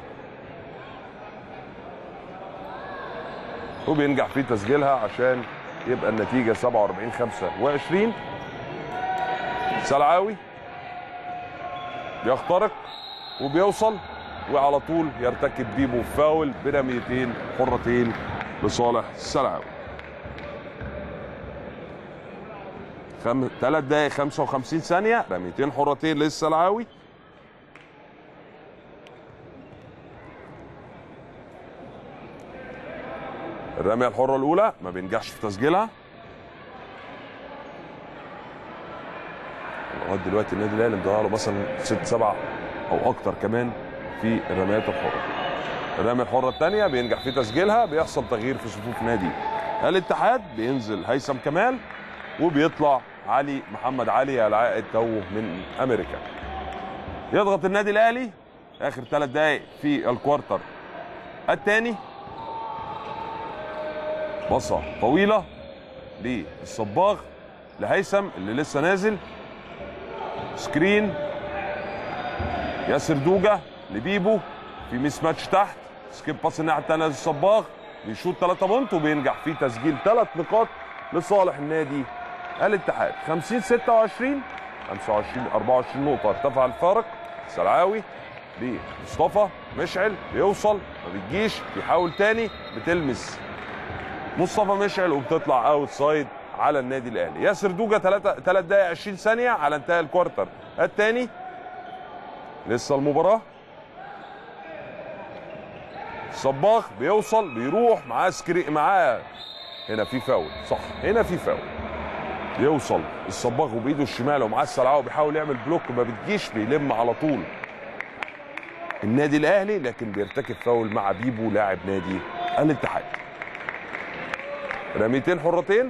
وبينجح في تسجيلها عشان يبقى النتيجه سبعة وأربعين خمسة وعشرين. سلعاوي بيخترق وبيوصل وعلى طول يرتكب بيبو فاول برميتين حرتين لصالح السلعاوي. خم... ثلاث دقائق خمسة وخمسين ثانية، رميتين حرتين للسلعاوي. الرمية الحرة الأولى ما بينجحش في تسجيلها. لغاية دلوقتي النادي الأهلي مضيع له مثلا ست سبع أو أكتر كمان في الرميات الحرة. الرمية الحرة الثانية بينجح في تسجيلها، بيحصل تغيير في صفوف نادي الاتحاد، بينزل هيثم كمال وبيطلع علي محمد علي العائد توه من أمريكا. يضغط النادي الاهلي اخر ثلاث دقائق في الكوارتر الثاني. بصه طويله للصباغ لهيثم اللي لسه نازل، سكرين ياسر دوجا لبيبو في ميس ماتش تحت، سكيب باس الناحيه الثانيه للصباغ، بيشوط ثلاثة بونت وبينجح في تسجيل ثلاث نقاط لصالح النادي الاتحاد. خمسين ستة وعشرين، خمسة وعشرين أربعة وعشرين نقطه ارتفع الفارق. سلعاوي لمصطفى مشعل بيوصل ما بتجيش، بيحاول تاني بتلمس مصطفى مشعل وبتطلع اوت سايد على النادي الاهلي. ياسر دوجا ثلاث دقائق عشرين ثانيه على انتهاء الكوارتر الثاني. لسه المباراه. صباغ بيوصل بيروح معاه سكري معاه، هنا في فاول صح، هنا في فاول. بيوصل الصباغ وبايده الشمال ومعاه السلعاوي بيحاول يعمل بلوك ما بتجيش، بيلم على طول النادي الاهلي لكن بيرتكب فاول مع بيبو لاعب نادي الاتحاد. رميتين حرتين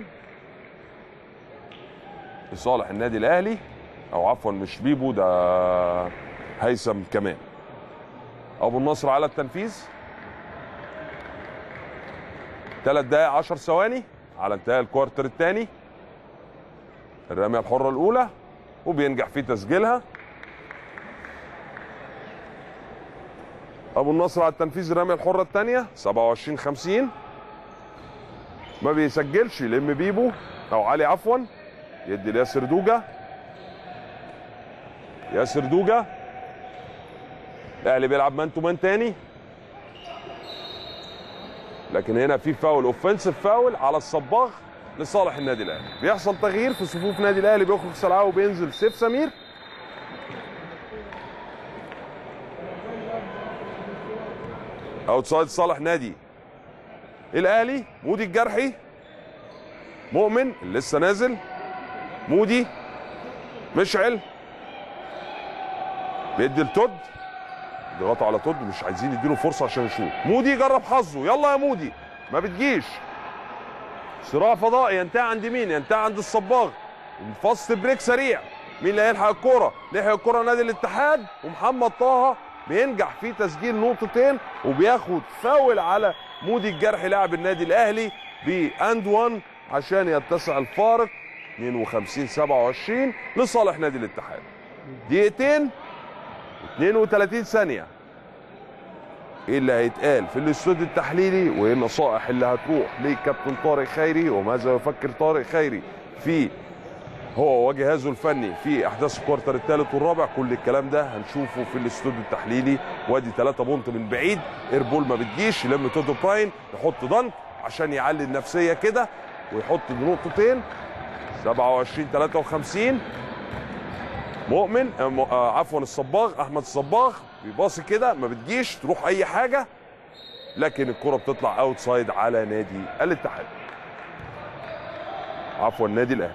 لصالح النادي الاهلي، او عفوا مش بيبو ده هيثم كمان. ابو النصر على التنفيذ. ثلاث دقائق عشر ثواني على انتهاء الكوارتر الثاني. الرميه الحره الاولى وبينجح في تسجيلها. ابو النصر على التنفيذ الرميه الحره الثانيه سبعة وعشرين خمسين. ما بيسجلش، يلم بيبو او علي عفوا، يدي لياسر دوجا. ياسر دوجا الاهلي بيلعب مان تو مان تاني، لكن هنا في فاول اوفنسيف فاول على الصباغ لصالح النادي الاهلي. بيحصل تغيير في صفوف نادي الاهلي، بيخرج سلعاوي وبينزل سيف سمير. اوتسايد صالح نادي الاهلي. مودي الجرحي، مؤمن اللي لسه نازل، مودي مشعل بيدي لتود، ضغطوا على تود مش عايزين يديله فرصه عشان يشوط. مودي جرب حظه، يلا يا مودي ما بتجيش. صراع فضائي ينتهي عند مين؟ ينتهي عند الصباغ. فاست بريك سريع، مين اللي هيلحق الكوره؟ لحق الكوره نادي الاتحاد، ومحمد طه بينجح في تسجيل نقطتين وبياخد فاول على مودي الجرحي لاعب النادي الاهلي باند وان عشان يتسع الفارق اثنين وخمسين سبعة وعشرين لصالح نادي الاتحاد. دقيقتين اثنين وثلاثين ثانيه. ايه اللي هيتقال في الاستوديو التحليلي وايه النصائح اللي هتروح لكابتن طارق خيري وماذا يفكر طارق خيري في هو وجهازه الفني في احداث الكوارتر الثالث والرابع؟ كل الكلام ده هنشوفه في الاستوديو التحليلي. وادي ثلاثة بونت من بعيد، ايربول ما بتجيش، يلم تودو براين يحط دنك عشان يعلي النفسيه كده ويحط نقطتين. سبعة وعشرين ثلاثة وخمسين. مؤمن آه عفوا الصباغ، احمد الصباغ بيباصي كده ما بتجيش، تروح اي حاجه لكن الكره بتطلع اوت سايد على نادي الاتحاد، عفوا النادي الاهلي.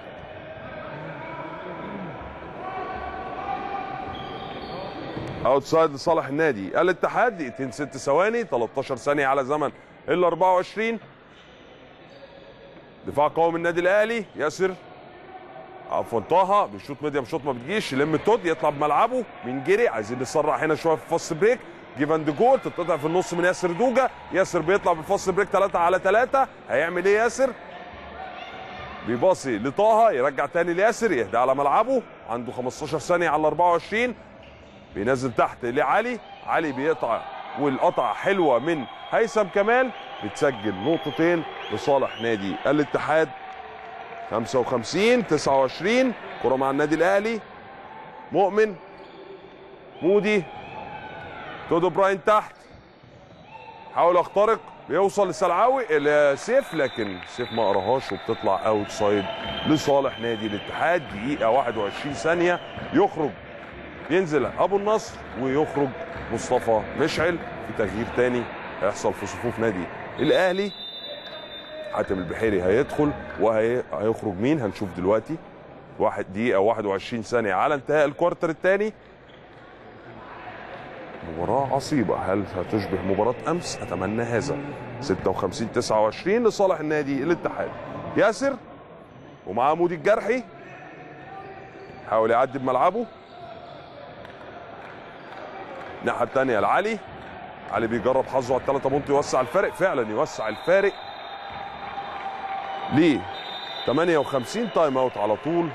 اوت سايد لصالح النادي الاتحاد. دقيقتين ست ثواني ثلاثة عشر ثانيه على زمن ال أربعة وعشرين. دفاع قوي من النادي الاهلي. ياسر عفوا طه بيشوط ميديم شوط ما بتجيش، يلم التود يطلع بملعبه. مين جري؟ عايزين نسرع هنا شويه في فاست بريك. جيف اند جول تتقطع في النص من ياسر دوجا. ياسر بيطلع بالفاست بريك ثلاثة على ثلاثة. هيعمل ايه ياسر؟ بيباصي لطه، يرجع تاني لياسر، يهدى على ملعبه، عنده خمستاشر ثانيه على أربعة وعشرين. بينزل تحت لعلي، علي بيقطع والقطعه حلوه من هيثم كمال، بتسجل نقطتين لصالح نادي الاتحاد. خمسة وخمسين تسعة وعشرين. كره مع النادي الاهلي. مؤمن، مودي، تودو براين تحت، حاول يخترق، بيوصل لسلعاوي لسيف لكن سيف ما قراهاش وبتطلع اوت سايد لصالح نادي الاتحاد. دقيقه واحد وعشرين ثانيه. يخرج ينزل ابو النصر ويخرج مصطفى مشعل. في تغيير تاني هيحصل في صفوف نادي الاهلي. حاتم البحيري هيدخل وهيخرج مين هنشوف دلوقتي. واحد دقيقه واحد وعشرين ثانيه على انتهاء الكوارتر الثاني. مباراه عصيبه، هل هتشبه مباراه امس؟ اتمنى هذا. ستة وخمسين تسعة وعشرين لصالح النادي الاتحاد. ياسر ومعاه مودي الجرحي، حاول يعدي بملعبه. الناحيه الثانيه لعلي. علي بيجرب حظه على الثلاثه بونت يوسع الفارق، فعلا يوسع الفارق ل ثمانية وخمسين. تايم اوت على طول،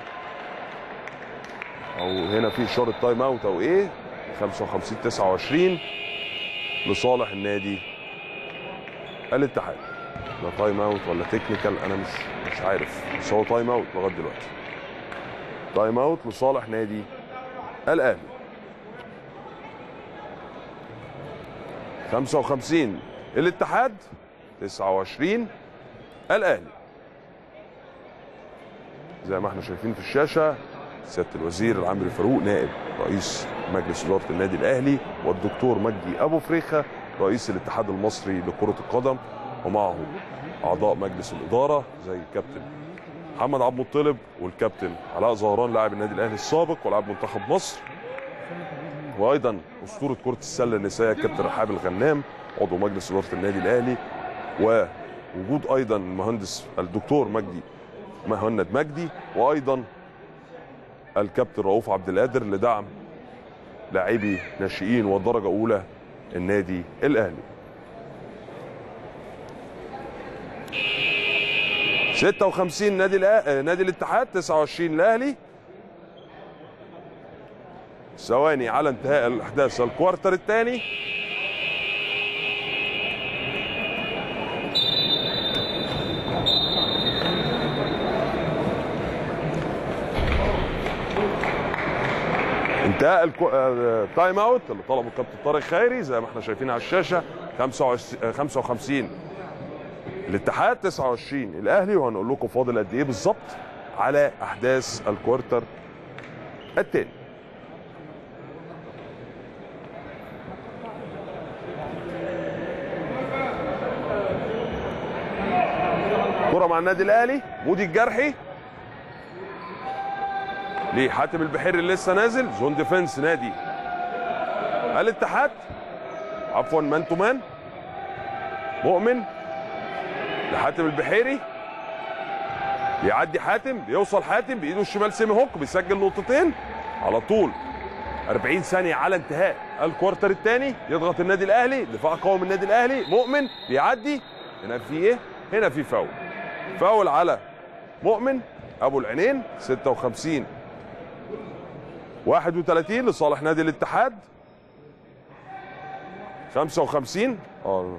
او هنا في اشاره تايم اوت او ايه. خمسة وخمسين تسعة وعشرين لصالح النادي الاتحاد. ده تايم اوت ولا تكنيكال انا مش مش عارف، بس هو تايم اوت لغايه دلوقتي. تايم اوت لصالح نادي الاهلي. خمسة وخمسين الاتحاد، تسعة وعشرين الاهلي. زي ما احنا شايفين في الشاشه سياده الوزير العمري فاروق نائب رئيس مجلس اداره النادي الاهلي، والدكتور مجدي ابو فريخه رئيس الاتحاد المصري لكره القدم، ومعه اعضاء مجلس الاداره زي الكابتن محمد عبد المطلب والكابتن علاء زهران لاعب النادي الاهلي السابق ولاعب منتخب مصر، وايضا اسطوره كره السله النسائيه الكابتن رحاب الغنام عضو مجلس اداره النادي الاهلي، ووجود ايضا المهندس الدكتور مجدي مهند مجدي، وايضا الكابتن رؤوف عبد القادر لدعم لاعبي ناشئين والدرجه اولى النادي الاهلي. ستة وخمسين نادي الأ... نادي الاتحاد، تسعة وعشرين الاهلي. ثواني على انتهاء الاحداث الكوارتر الثاني. انتهاء التايم اوت اللي طلبه الكابتن طارق خيري زي ما احنا شايفين على الشاشه. خمسة وخمسين الاتحاد، تسعة وعشرين الاهلي، وهنقول لكم فاضل قد ايه بالظبط على احداث الكوارتر الثاني. كرة مع النادي الاهلي، مودي الجرحي لحاتم البحيري اللي لسه نازل. زون ديفنس نادي الاتحاد، عفوا مان تو مان. مؤمن لحاتم البحيري، بيعدي حاتم، بيوصل حاتم بايده الشمال سيمي هوك، بيسجل نقطتين على طول. أربعين ثانية على انتهاء الكوارتر الثاني. يضغط النادي الاهلي، دفاع قوي من النادي الاهلي. مؤمن بيعدي، هنا في ايه؟ هنا في فاول. فاول على مؤمن ابو العينين. ستة وخمسين واحد وثلاثين لصالح نادي الاتحاد. خمسة وخمسين اه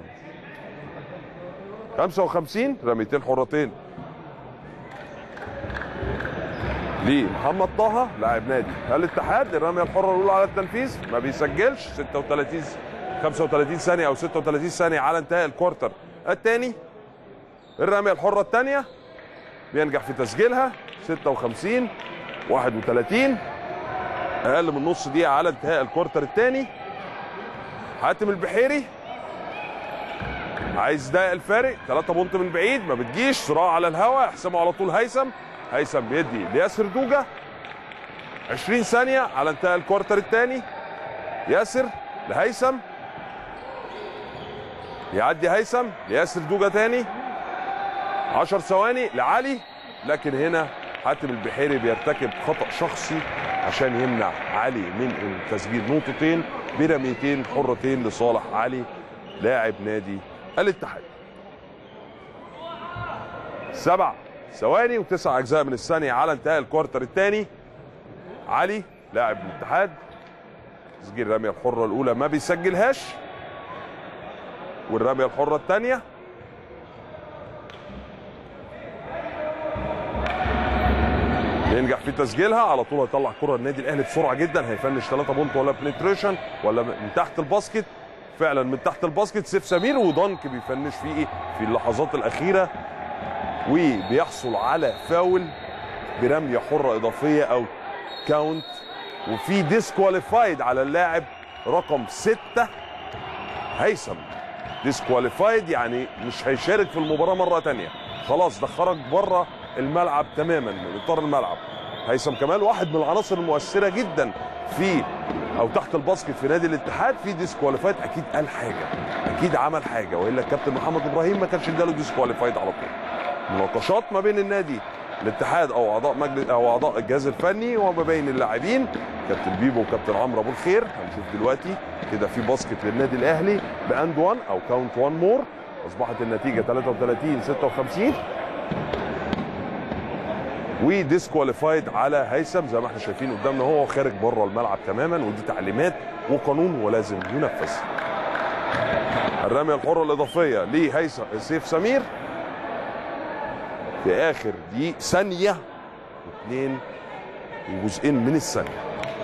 خمسة وخمسين رميتين حرتين لمحمد طه لاعب نادي الاتحاد. الرميه الحره الاولى على التنفيذ، ما بيسجلش. ستة وثلاثين خمسة وثلاثين ثانيه او ستة وثلاثين ثانيه على انتهاء الكوارتر الثاني. الرميه الحره الثانيه بينجح في تسجيلها. ستة وخمسين واحد وثلاثين، اقل من نص دقيقه على انتهاء الكوارتر الثاني. حاتم البحيري عايز يضيق الفارق، ثلاثة بونت من بعيد، ما بتجيش. صراع على الهواء، يحسمه على طول هيثم. هيثم بيدي لياسر دوجا. عشرين ثانيه على انتهاء الكوارتر الثاني. ياسر لهيثم، يعدي هيثم لياسر دوجا ثاني. عشر ثواني لعلي، لكن هنا حاتم البحيري بيرتكب خطأ شخصي عشان يمنع علي من تسجيل نقطتين برميتين حرتين لصالح علي لاعب نادي الاتحاد. سبع ثواني وتسع اجزاء من الثانيه على انتهاء الكوارتر الثاني. علي لاعب الاتحاد تسجيل الرميه الحره الاولى ما بيسجلهاش، والرميه الحره الثانيه ينجح في تسجيلها. على طول هيطلع كره النادي الاهلي بسرعه جدا. هيفنش ثلاثة بونت ولا بنتريشن ولا من تحت الباسكت. فعلا من تحت الباسكت سيف سمير، ودانك بيفنش فيه في اللحظات الاخيره، وبيحصل على فاول برميه حره اضافيه او كاونت، وفي ديسكواليفايد على اللاعب رقم ستة هيثم. ديسكواليفايد يعني مش هيشارك في المباراه مره ثانيه، خلاص ده خرج بره الملعب تماما من اطار الملعب. هيثم كمال واحد من العناصر المؤثره جدا في او تحت الباسكت في نادي الاتحاد. في ديسكواليفايد اكيد قال حاجه، اكيد عمل حاجه، والا الكابتن محمد ابراهيم ما كانش اداله ديسكواليفايد على طول. مناقشات ما بين النادي الاتحاد او اعضاء مجلس او اعضاء الجهاز الفني وما بين اللاعبين كابتن بيبو وكابتن عمرو ابو الخير. هنشوف دلوقتي كده في باسكت للنادي الاهلي باند واحد او كاونت واحد مور. اصبحت النتيجه ثلاثة وثلاثين ستة وخمسين وديسكواليفايد على هيثم زي ما احنا شايفين قدامنا، هو خارج بره الملعب تماما، ودي تعليمات وقانون ولازم ينفذ. الرميه الحره الاضافيه لهيثم سيف سمير في اخر دي ثانيه واثنين وجزئين من الثانيه.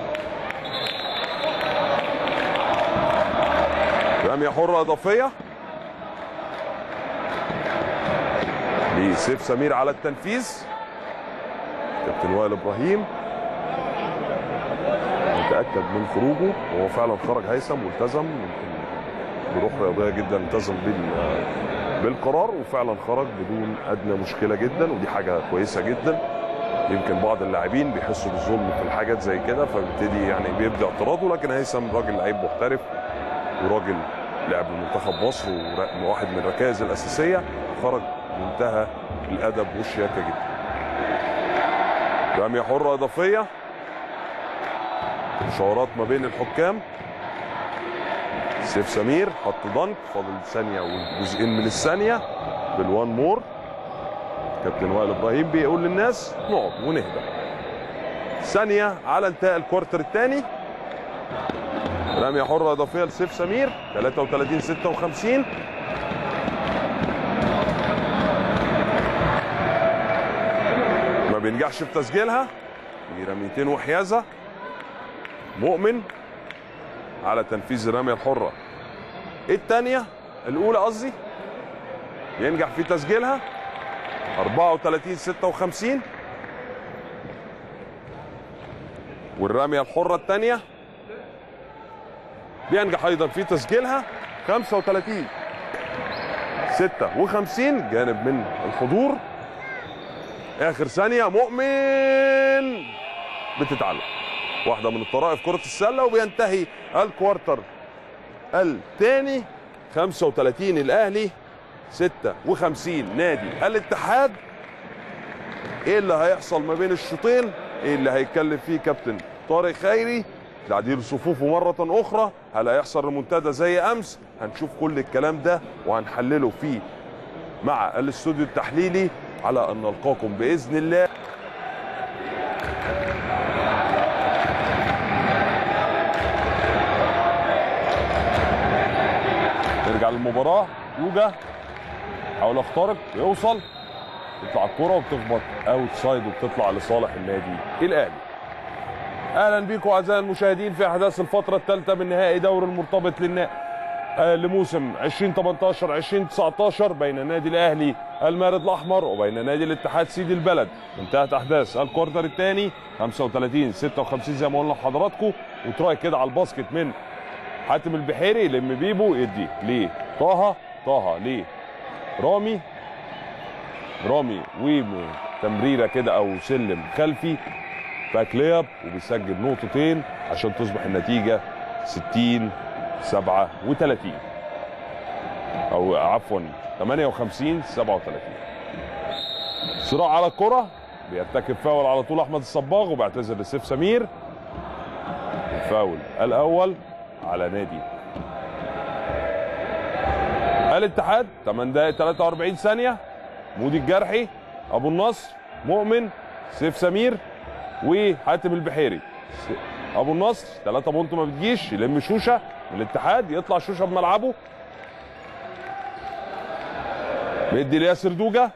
رميه حره اضافيه لسيف سمير على التنفيذ. كابتن وائل ابراهيم متاكد من خروجه، وهو فعلا خرج هيثم والتزم بروح رياضيه جدا، التزم بالقرار وفعلا خرج بدون ادنى مشكله جدا، ودي حاجه كويسه جدا. يمكن بعض اللاعبين بيحسوا بالظلم في الحاجات زي كده فبيبتدي يعني بيبدا اعتراضه، لكن هيثم راجل لعيب محترف وراجل لعب لمنتخب مصر وواحد من الركائز الاساسيه، خرج بمنتهى الادب والشياكه جدا. رميه حره اضافيه، مشاورات ما بين الحكام. سيف سمير حط دنك، فاضل ثانيه وجزئين من الثانيه بالوان مور. كابتن وائل ابراهيم بيقول للناس نقعد ونهدى. ثانيه على انتهاء الكوارتر الثاني. رميه حره اضافيه لسيف سمير ثلاثة وثلاثين ستة وخمسين. ما بينجحش في تسجيلها، في رميتين وحيازه. مؤمن على تنفيذ الرميه الحره الثانيه الاولى قصدي، ينجح في تسجيلها أربعة وثلاثين ستة وخمسين. والرميه الحره الثانيه بينجح ايضا في تسجيلها خمسة وثلاثين ستة وخمسين. جانب من الحضور. اخر ثانيه مؤمن بتتعلق واحده من الطرائف كره السله، وبينتهي الكوارتر الثاني خمسة وثلاثين الاهلي ستة وخمسين نادي الاتحاد. ايه اللي هيحصل ما بين الشوطين؟ ايه اللي هيتكلم فيه كابتن طارق خيري؟ تعديل صفوفه مره اخرى؟ هل هيحصل ريمونتادا زي امس؟ هنشوف كل الكلام ده وهنحلله فيه مع الاستوديو التحليلي، على ان نلقاكم باذن الله. نرجع للمباراه. يوجا حاول يخترق ويوصل، تطلع الكره وبتخبط اوت سايد وبتطلع لصالح النادي الاهلي. اهلا بيكم اعزائي المشاهدين في احداث الفتره الثالثه من نهائي دوري المرتبط للنا... آه لموسم ألفين وثمانية عشر ألفين وتسعة عشر بين النادي الاهلي المارد الاحمر وبين نادي الاتحاد سيدي البلد. انتهت احداث الكوارتر الثاني خمسة وثلاثين ستة وخمسين زي ما قلنا لحضراتكم. وتراي كده على الباسكت من حاتم البحيري، يلم بيبو يدي ليه طه، طه ليه رامي، رامي وتمريره كده او سلم خلفي باك لياب، وبيسجل نقطتين عشان تصبح النتيجه ستين سبعة وثلاثين او عفوا ثمانية وخمسين سبعة وثلاثين. صراع على الكره، بيرتكب فاول على طول احمد الصباغ وبيعتذر لسيف سمير. الفاول الاول على نادي الاتحاد. ثمانية دقائق ثلاثة وأربعين ثانيه. مودي الجرحي، ابو النصر، مؤمن، سيف سمير وحاتم البحيري. ابو النصر ثلاثة بونت ما بتجيش، يلم شوشه من الاتحاد، يطلع شوشه بملعبه، بيدي لياسر دوجا،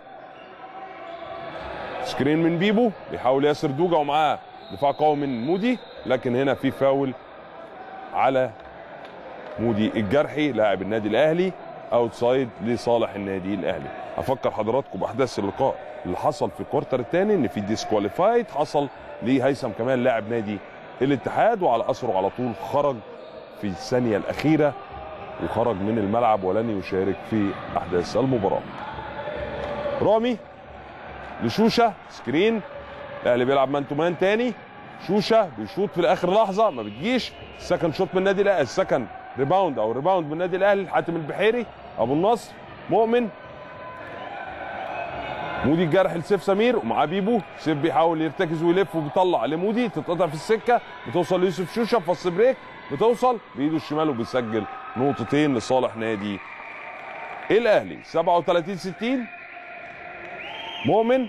سكرين من بيبو، بيحاول ياسر دوجا ومعاه دفاع قوي من مودي، لكن هنا في فاول على مودي الجرحي لاعب النادي الاهلي، اوتسايد لصالح النادي الاهلي. افكر حضراتكم باحداث اللقاء اللي حصل في الكوارتر الثاني، ان في ديسكواليفايد حصل لهيثم كمال لاعب نادي الاتحاد، وعلى اثره على طول خرج في الثانيه الاخيره وخرج من الملعب ولن يشارك في احداث المباراه. رامي لشوشه، سكرين، الاهلي بيلعب مان تو مان تاني، شوشه بيشوط في الاخر لحظه ما بتجيش، السكند شوت من النادي الاهلي، السكند ريباوند او ريباوند من النادي الاهلي، حاتم البحيري، ابو النصر، مؤمن، مودي الجرح لسيف سمير ومعاه بيبو. سيف بيحاول يرتكز ويلف وبيطلع لمودي، تتقطع في السكه، بتوصل ليوسف شوشه في فاست بريك، بتوصل بايده الشمال وبيسجل نقطتين لصالح نادي الاهلي. سبعة وثلاثين ستين. مؤمن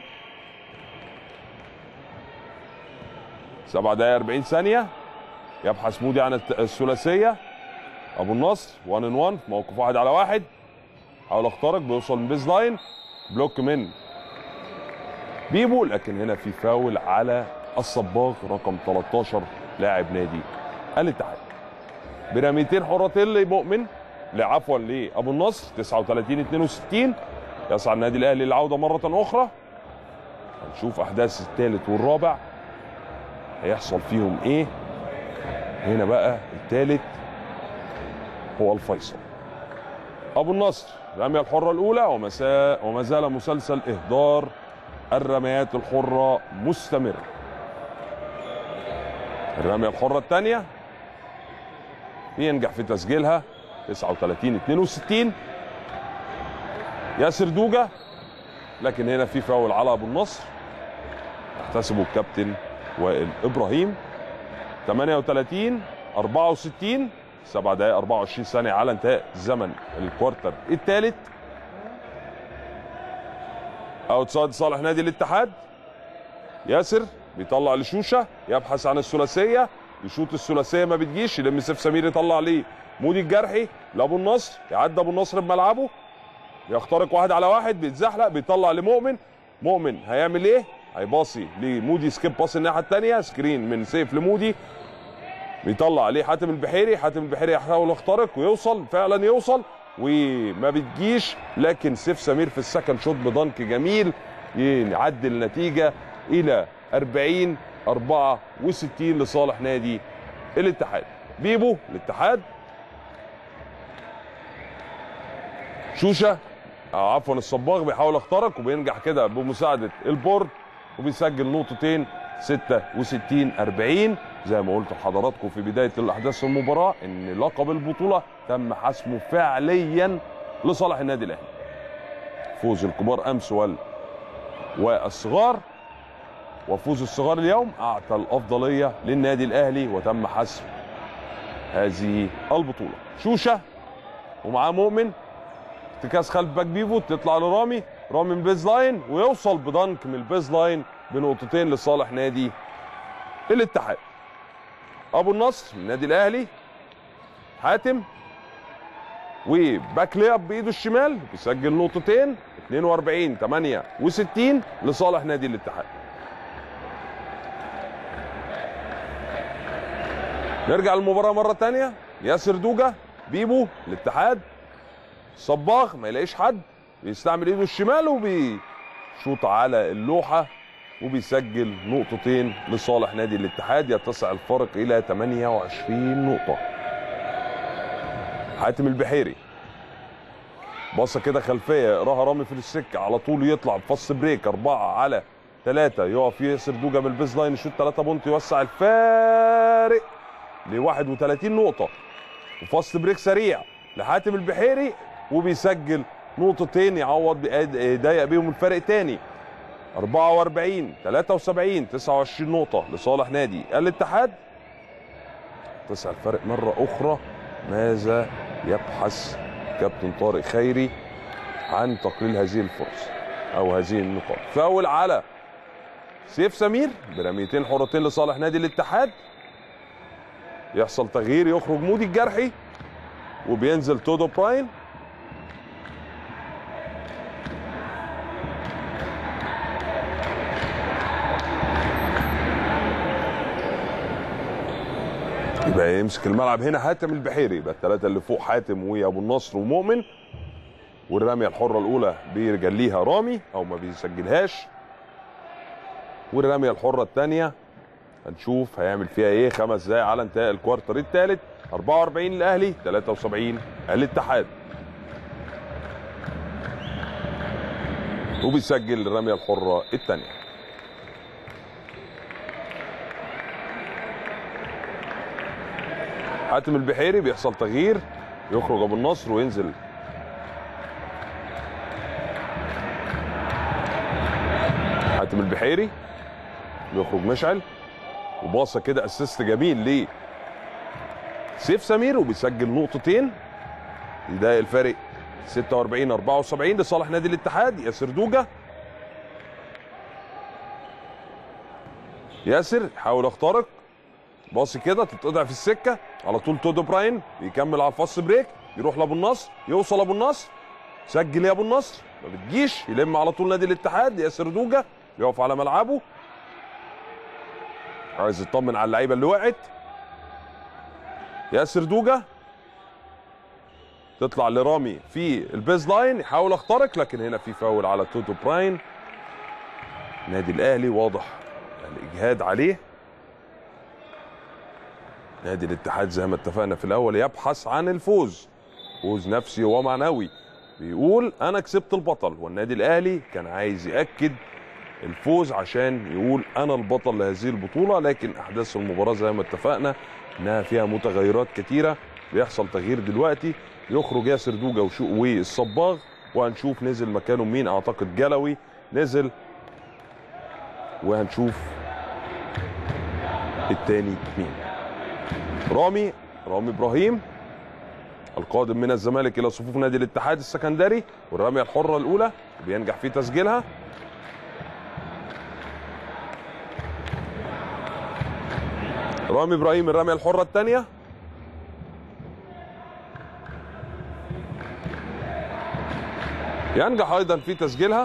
سبع دقائق أربعين ثانيه. يبحث مودي عن الثلاثيه. ابو النصر واحد ان واحد في موقف واحد على واحد، حاول اخترق، بيوصل من بيز لاين، بلوك من بيبو، لكن هنا في فاول على الصباغ رقم ثلاثة عشر لاعب نادي الاتحاد. برميتين حرتين لمؤمن، عفوا لابو النصر. تسعة وثلاثين اثنين وستين. يسعى النادي الاهلي للعوده مره اخرى. هنشوف احداث الثالث والرابع هيحصل فيهم ايه. هنا بقى الثالث هو الفيصل. ابو النصر الرميه الحره الاولى، وما زال مسلسل اهدار الرميات الحره مستمر. الرميه الحره الثانيه بينجح في تسجيلها. تسعة وثلاثين اثنين وستين. ياسر دوجا، لكن هنا في فاول على ابو النصر يحتسبه الكابتن وائل ابراهيم. ثمانية وثلاثين أربعة وستين. سبع دقائق أربعة وعشرين ثانيه على انتهاء زمن الكوارتر الثالث. اوتسايد صالح نادي الاتحاد. ياسر بيطلع لشوشه، يبحث عن الثلاثيه، يشوط الثلاثيه ما بتجيش، يلم سيف سمير يطلع ليه مودي الجرحي لابو النصر، يعدي ابو النصر بملعبه، يخترق واحد على واحد، بيتزحلق، بيطلع لمؤمن. مؤمن هيعمل ايه؟ هيباصي لمودي، سكيب باص الناحيه الثانيه، سكرين من سيف لمودي، بيطلع عليه حاتم البحيري. حاتم البحيري يحاول يخترق ويوصل، فعلا يوصل وما بتجيش، لكن سيف سمير في السكند شوت بدنك جميل يعدل النتيجه الى أربعين أربعة وستين لصالح نادي الاتحاد. بيبو الاتحاد. شوشه أو عفوا الصباغ بيحاول يخترق وبينجح كده بمساعده البورد وبيسجل نقطتين. ستة وستين أربعين. زي ما قلت لحضراتكم في بدايه الاحداث المباراه ان لقب البطوله تم حسمه فعليا لصالح النادي الاهلي. فوز الكبار امس وال والصغار، وفوز الصغار اليوم اعطى الافضليه للنادي الاهلي وتم حسم هذه البطوله. شوشه ومعاه مؤمن، ارتكاز خلف باك بيفو، تطلع لرامي، رامي من بيز لاين ويوصل بدنك من البيز لاين بنقطتين لصالح نادي الاتحاد. ابو النصر من النادي الاهلي. حاتم وباك لياب بايده الشمال بيسجل نقطتين. اثنين وأربعين ثمانية وستين لصالح نادي الاتحاد. نرجع للمباراه مره ثانيه. ياسر دوجا، بيبو الاتحاد، صباغ ما يلاقيش حد، بيستعمل ايده الشمال وبيشوط على اللوحه وبيسجل نقطتين لصالح نادي الاتحاد، يتسع الفارق الى ثمانية وعشرين نقطه. حاتم البحيري باصه كده خلفيه، يقراها رامي في السكه، على طول يطلع بفاست بريك أربعة على ثلاثة، يقف ياسر دوجا من البيز لاين، يشوط ثلاثة بونت، يوسع الفارق ل واحد وثلاثين نقطه. وفاست بريك سريع لحاتم البحيري وبيسجل نقطتين يعوض يضيق بيهم الفرق تاني. أربعة وأربعين ثلاثة وسبعين تسعة وعشرين نقطة لصالح نادي الاتحاد. تسع الفرق مرة أخرى. ماذا يبحث كابتن طارق خيري عن تقليل هذه الفرص أو هذه النقاط؟ فاول على سيف سمير برميتين حرتين لصالح نادي الاتحاد. يحصل تغيير، يخرج مودي الجرحي وبينزل تودو براين. يبقى يمسك الملعب هنا حاتم البحيري. يبقى الثلاثه اللي فوق حاتم وابو النصر ومؤمن، والرميه الحره الاولى بيرجع ليها رامي او ما بيسجلهاش، والرميه الحره الثانيه هنشوف هيعمل فيها ايه. خمس دقايق على انتهاء الكوارتر الثالث. أربعة وأربعين الاهلي ثلاثة وسبعين الاتحاد. وبيسجل الرميه الحره الثانيه. حاتم البحيري بيحصل تغيير، يخرج ابو النصر وينزل حاتم البحيري بيخرج مشعل، وباصه كده اسيست جميل ليه سيف سمير، وبيسجل نقطتين يضايق الفارق ستة وأربعين أربعة وسبعين لصالح نادي الاتحاد. ياسر دوجا، ياسر يحاول يخترق، باصي كده تتقطع في السكه على طول. تودو براين بيكمل على الفاست بريك، يروح لابو النصر، يوصل ابو النصر، سجل يا ابو النصر، ما بتجيش، يلم على طول نادي الاتحاد. ياسر دوجا يقف على ملعبه، عايز يطمن على اللعيبه اللي وقعت. ياسر دوجا تطلع لرامي في البيز لاين، يحاول يخترق، لكن هنا في فاول على تودو براين. نادي الاهلي واضح الاجهاد عليه. نادي الاتحاد زي ما اتفقنا في الاول يبحث عن الفوز، فوز نفسي ومعنوي، بيقول انا كسبت البطل، والنادي الاهلي كان عايز ياكد الفوز عشان يقول انا البطل لهذه البطوله. لكن احداث المباراه زي ما اتفقنا انها فيها متغيرات كتيره، بيحصل تغيير دلوقتي، يخرج ياسر دوجا والصباغ، وهنشوف نزل مكانه مين. اعتقد جلوي نزل، وهنشوف التاني مين. رامي رامي ابراهيم القادم من الزمالك الى صفوف نادي الاتحاد السكندري، والرميه الحره الاولى بينجح في تسجيلها. رامي ابراهيم الرميه الحره الثانيه، ينجح ايضا في تسجيلها.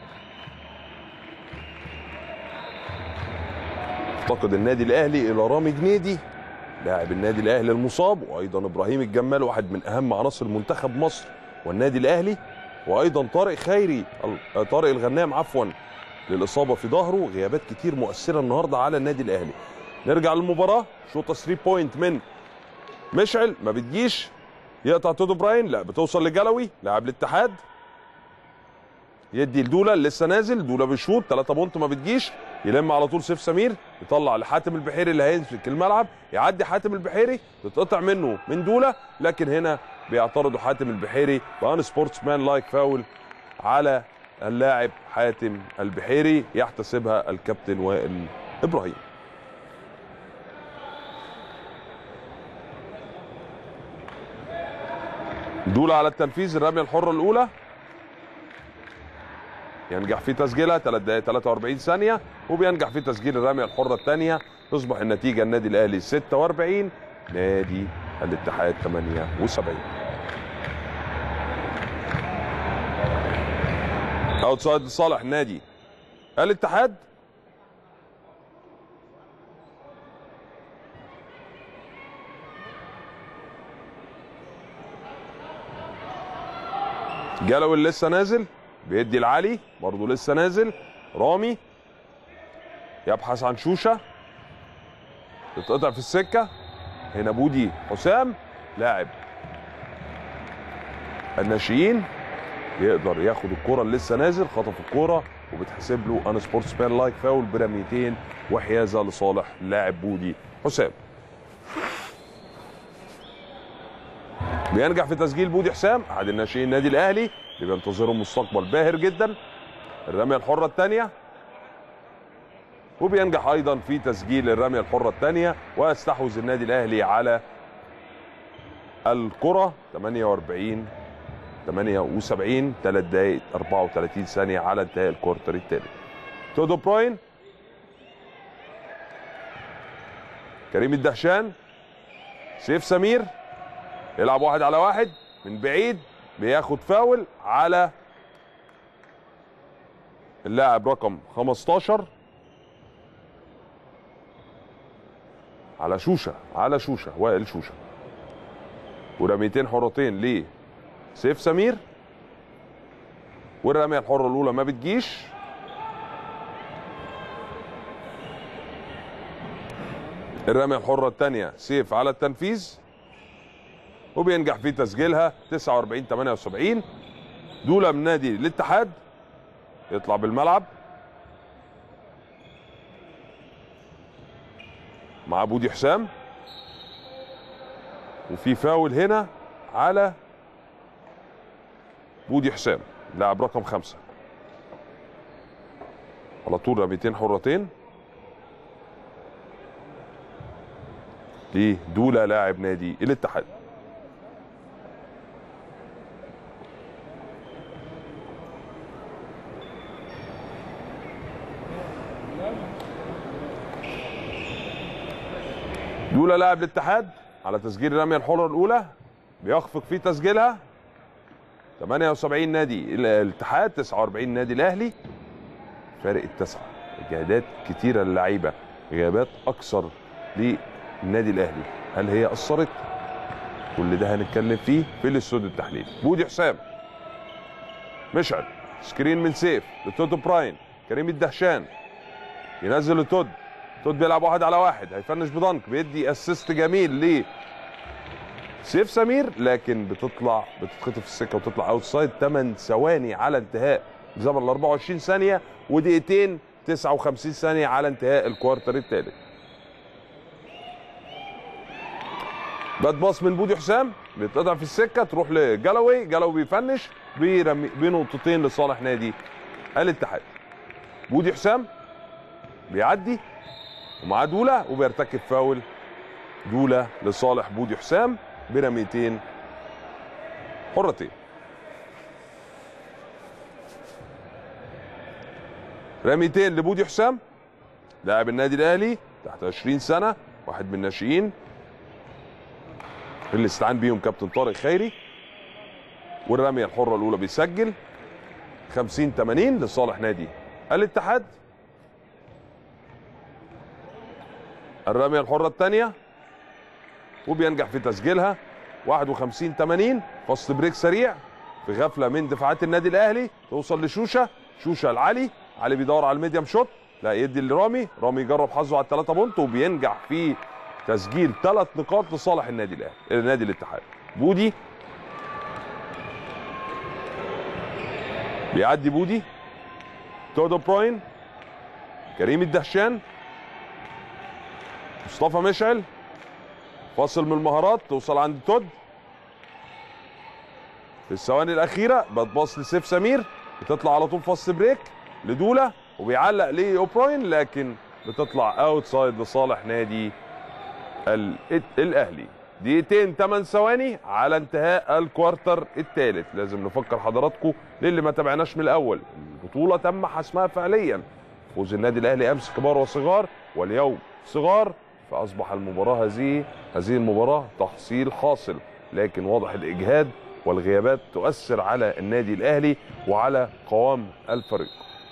افتقد النادي الاهلي الى رامي جنيدي لاعب النادي الاهلي المصاب، وايضا ابراهيم الجمال واحد من اهم عناصر منتخب مصر والنادي الاهلي، وايضا طارق خيري طارق الغنام عفوا للاصابه في ظهره. غيابات كتير مؤثره النهارده على النادي الاهلي. نرجع للمباراه، شوطه ثلاثة بوينت من مشعل ما بتجيش، يقطع تودو براين، لا بتوصل لجلوي لاعب الاتحاد، يدي لدولا لسه نازل، دولا بيشوط ثلاثة بونت ما بتجيش، يلم على طول سيف سمير، يطلع لحاتم البحيري اللي هيمسك الملعب، يعدي حاتم البحيري، تتقطع منه من دولا، لكن هنا بيعترضوا حاتم البحيري بان سبورتس مان لايك فاول على اللاعب حاتم البحيري، يحتسبها الكابتن وائل ابراهيم. دولا على التنفيذ الرميه الحره الاولى، ينجح في تسجيلها ثلاث دقائق ثلاثة وأربعين ثانية، وبينجح في تسجيل الرمية الحرة الثانية. تصبح النتيجة النادي الأهلي ستة وأربعين، نادي الاتحاد ثمانية وسبعين. اوتسايد لصالح نادي الاتحاد. جلوي اللي لسه نازل بيدي العلي برضه لسه نازل. رامي يبحث عن شوشه، تتقطع في السكه. هنا بودي حسام لاعب الناشئين يقدر ياخد الكره اللي لسه نازل، خطف الكره وبتحسب له ان سبورتس مان لايك فاول برميتين وحيازه لصالح لاعب بودي حسام. بينجح في تسجيل بودي حسام احد الناشئين النادي الاهلي اللي بينتظرهم مستقبل باهر جدا. الرميه الحره الثانيه، وبينجح ايضا في تسجيل الرميه الحره الثانيه، ويستحوذ النادي الاهلي على الكره ثمانية وأربعين ثمانية وسبعين، ثلاث دقائق أربعة وثلاثين ثانيه على انتهاء الكوارتر الثالث. تودو براين، كريم الدهشان، سيف سمير يلعب واحد على واحد من بعيد، بياخد فاول على اللاعب رقم خمستاشر، على شوشه على شوشه وائل شوشه، ورميتين حرتين ليه سيف سمير، والرميه الحره الاولى ما بتجيش. الرميه الحره الثانيه سيف على التنفيذ وبينجح في تسجيلها تسعة وأربعين ثمانية وسبعين. دولا من نادي الاتحاد يطلع بالملعب مع بودي حسام، وفي فاول هنا على بودي حسام لاعب رقم خمسة. على طول رميتين حرتين لدولة لاعب نادي الاتحاد. دولة لاعب الاتحاد على تسجيل الرمية الحرة الأولى بيخفق في تسجيلها ثمانية وسبعين نادي الاتحاد تسعة وأربعين نادي الأهلي. فارق التسعة، اجهادات كتيرة للعيبة، غيابات أكثر للنادي الأهلي، هل هي أثرت؟ كل ده هنتكلم فيه في الاستوديو التحليلي. بودي حسام، مشعل، سكرين من سيف لتود براين، كريم الدهشان ينزل لتود، تود بيلعب واحد على واحد، هيفنش بدنك، بيدي اسيست جميل ل سيف سمير، لكن بتطلع بتتخطف في السكه وتطلع اوت سايد. ثمان ثواني على انتهاء زمن ال أربعة وعشرين ثانيه، ودقيقتين تسعة وخمسين ثانيه على انتهاء الكوارتر الثالث. باد باص من بودي حسام بيتقطع في السكه، تروح لجالوي، جالوي بيفنش بنقطتين لصالح نادي الاتحاد. بودي حسام بيعدي ومعاه دوله وبيرتكب فاول، دوله لصالح بودي حسام برميتين حرتين. رميتين لبودي حسام لاعب النادي الاهلي تحت عشرين سنه، واحد من الناشئين اللي استعان بيهم كابتن طارق خيري. والرميه الحره الاولى بيسجل خمسين ثمانين لصالح نادي الاتحاد. الرميه الحره الثانيه وبينجح في تسجيلها واحد وخمسين ثمانين. فاست بريك سريع في غفله من دفاعات النادي الاهلي، توصل لشوشه، شوشه لعلي، علي بيدور على الميديم شوت، لا يدي لرامي، رامي يجرب حظه على الثلاثه بونت وبينجح في تسجيل ثلاث نقاط لصالح النادي الاهلي النادي الاتحاد. بودي بيعدي، بودي، تودو براين، كريم الدهشان، مصطفى مشعل، فاصل من المهارات، توصل عند تود في الثواني الاخيره، بتباص لسيف سمير، بتطلع على طول فاست بريك لدوله وبيعلق لاوبراين، لكن بتطلع اوت سايد لصالح نادي الاهلي. دقيقتين ثمان ثواني على انتهاء الكوارتر الثالث. لازم نفكر حضراتكم للي ما تابعناش من الاول، البطوله تم حسمها فعليا، فوز النادي الاهلي امس كبار وصغار واليوم صغار، فاصبح المباراه هذه هذه المباراه تحصيل حاصل، لكن واضح الاجهاد والغيابات تؤثر على النادي الاهلي وعلى قوام الفريق.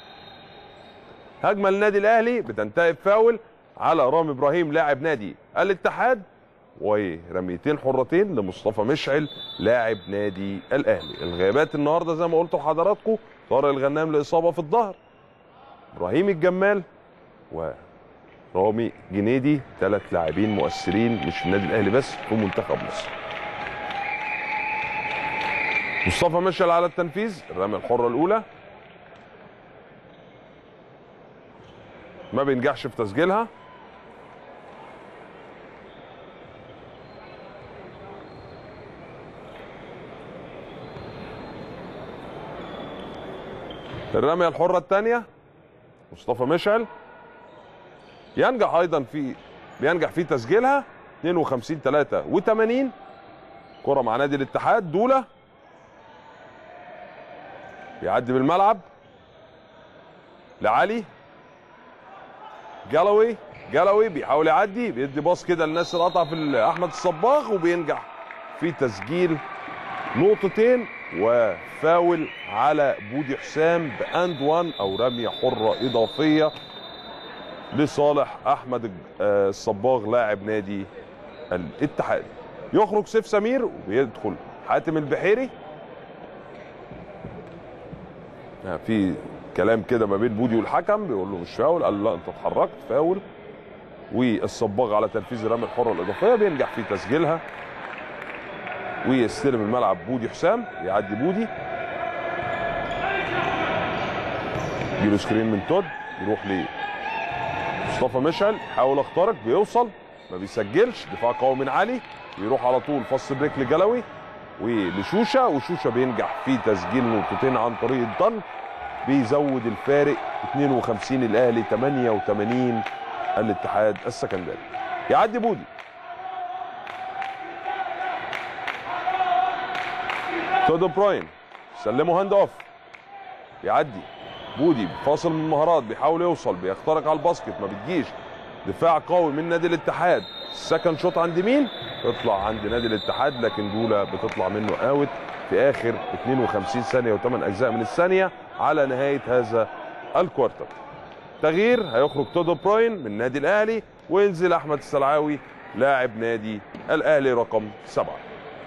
هجمه للنادي الاهلي بتنتهي بفاول على رامي ابراهيم لاعب نادي الاتحاد، ورميتين حرتين لمصطفى مشعل لاعب نادي الاهلي. الغيابات النهارده زي ما قلت لحضراتكم، طارق الغنام لاصابه في الظهر، ابراهيم الجمال ورامي جنيدي، ثلاث لاعبين مؤثرين مش في النادي الاهلي بس، في منتخب مصر. مصطفى مشعل على التنفيذ، الرميه الحره الاولى ما بينجحش في تسجيلها. الرميه الحره الثانيه مصطفى مشعل ينجح ايضا في بينجح في تسجيلها اثنين وخمسين ثلاثة وثمانين. كره مع نادي الاتحاد، دوله بيعدي بالملعب لعلي، جالوي، جالوي بيحاول يعدي، بيدي باص كده للناس اللي قطع في احمد الصباغ، وبينجح في تسجيل نقطتين وفاول على بودي حسام باند وان او رميه حره اضافيه لصالح احمد الصباغ لاعب نادي الاتحاد. يخرج سيف سمير ويدخل حاتم البحيري. في كلام كده ما بين بودي والحكم، بيقول له مش فاول، قال له لا انت اتحركت، فاول. والصباغ على تنفيذ الرميه الحره الاضافيه بينجح في تسجيلها، ويستلم الملعب بودي حسام، يعدي بودي، يجيله سكرين من تود، يروح ل مصطفى مشعل، يحاول يخترق، بيوصل ما بيسجلش، دفاع قوي من علي، بيروح على طول فاست بريك لجلوي ولشوشه، وشوشه بينجح في تسجيل نقطتين عن طريق الضن بيزود الفارق اتنين وخمسين الاهلي، تمانية وتمانين الاتحاد السكندري. يعدي بودي، تودو براين سلمه هاند اوف، يعدي بودي فاصل من المهارات، بيحاول يوصل، بيخترق على الباسكت، ما بتجيش. دفاع قوي من نادي الاتحاد. السكند شوت عند مين؟ تطلع عند نادي الاتحاد، لكن دولا بتطلع منه اوت في اخر اتنين وخمسين ثانيه وثمان اجزاء من الثانيه على نهايه هذا الكوارتر. تغيير، هيخرج تودو براين من النادي الاهلي وينزل احمد السلعاوي لاعب نادي الاهلي رقم سبعه.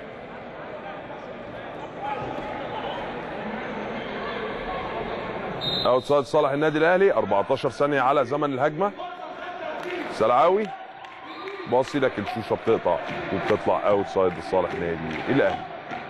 اوتسايد صالح النادي الاهلي، اربعتاشر ثانيه على زمن الهجمه. سلعاوي باصي لكن شوشه بتقطع وبتطلع اوتسايد لصالح نادي الاهلي.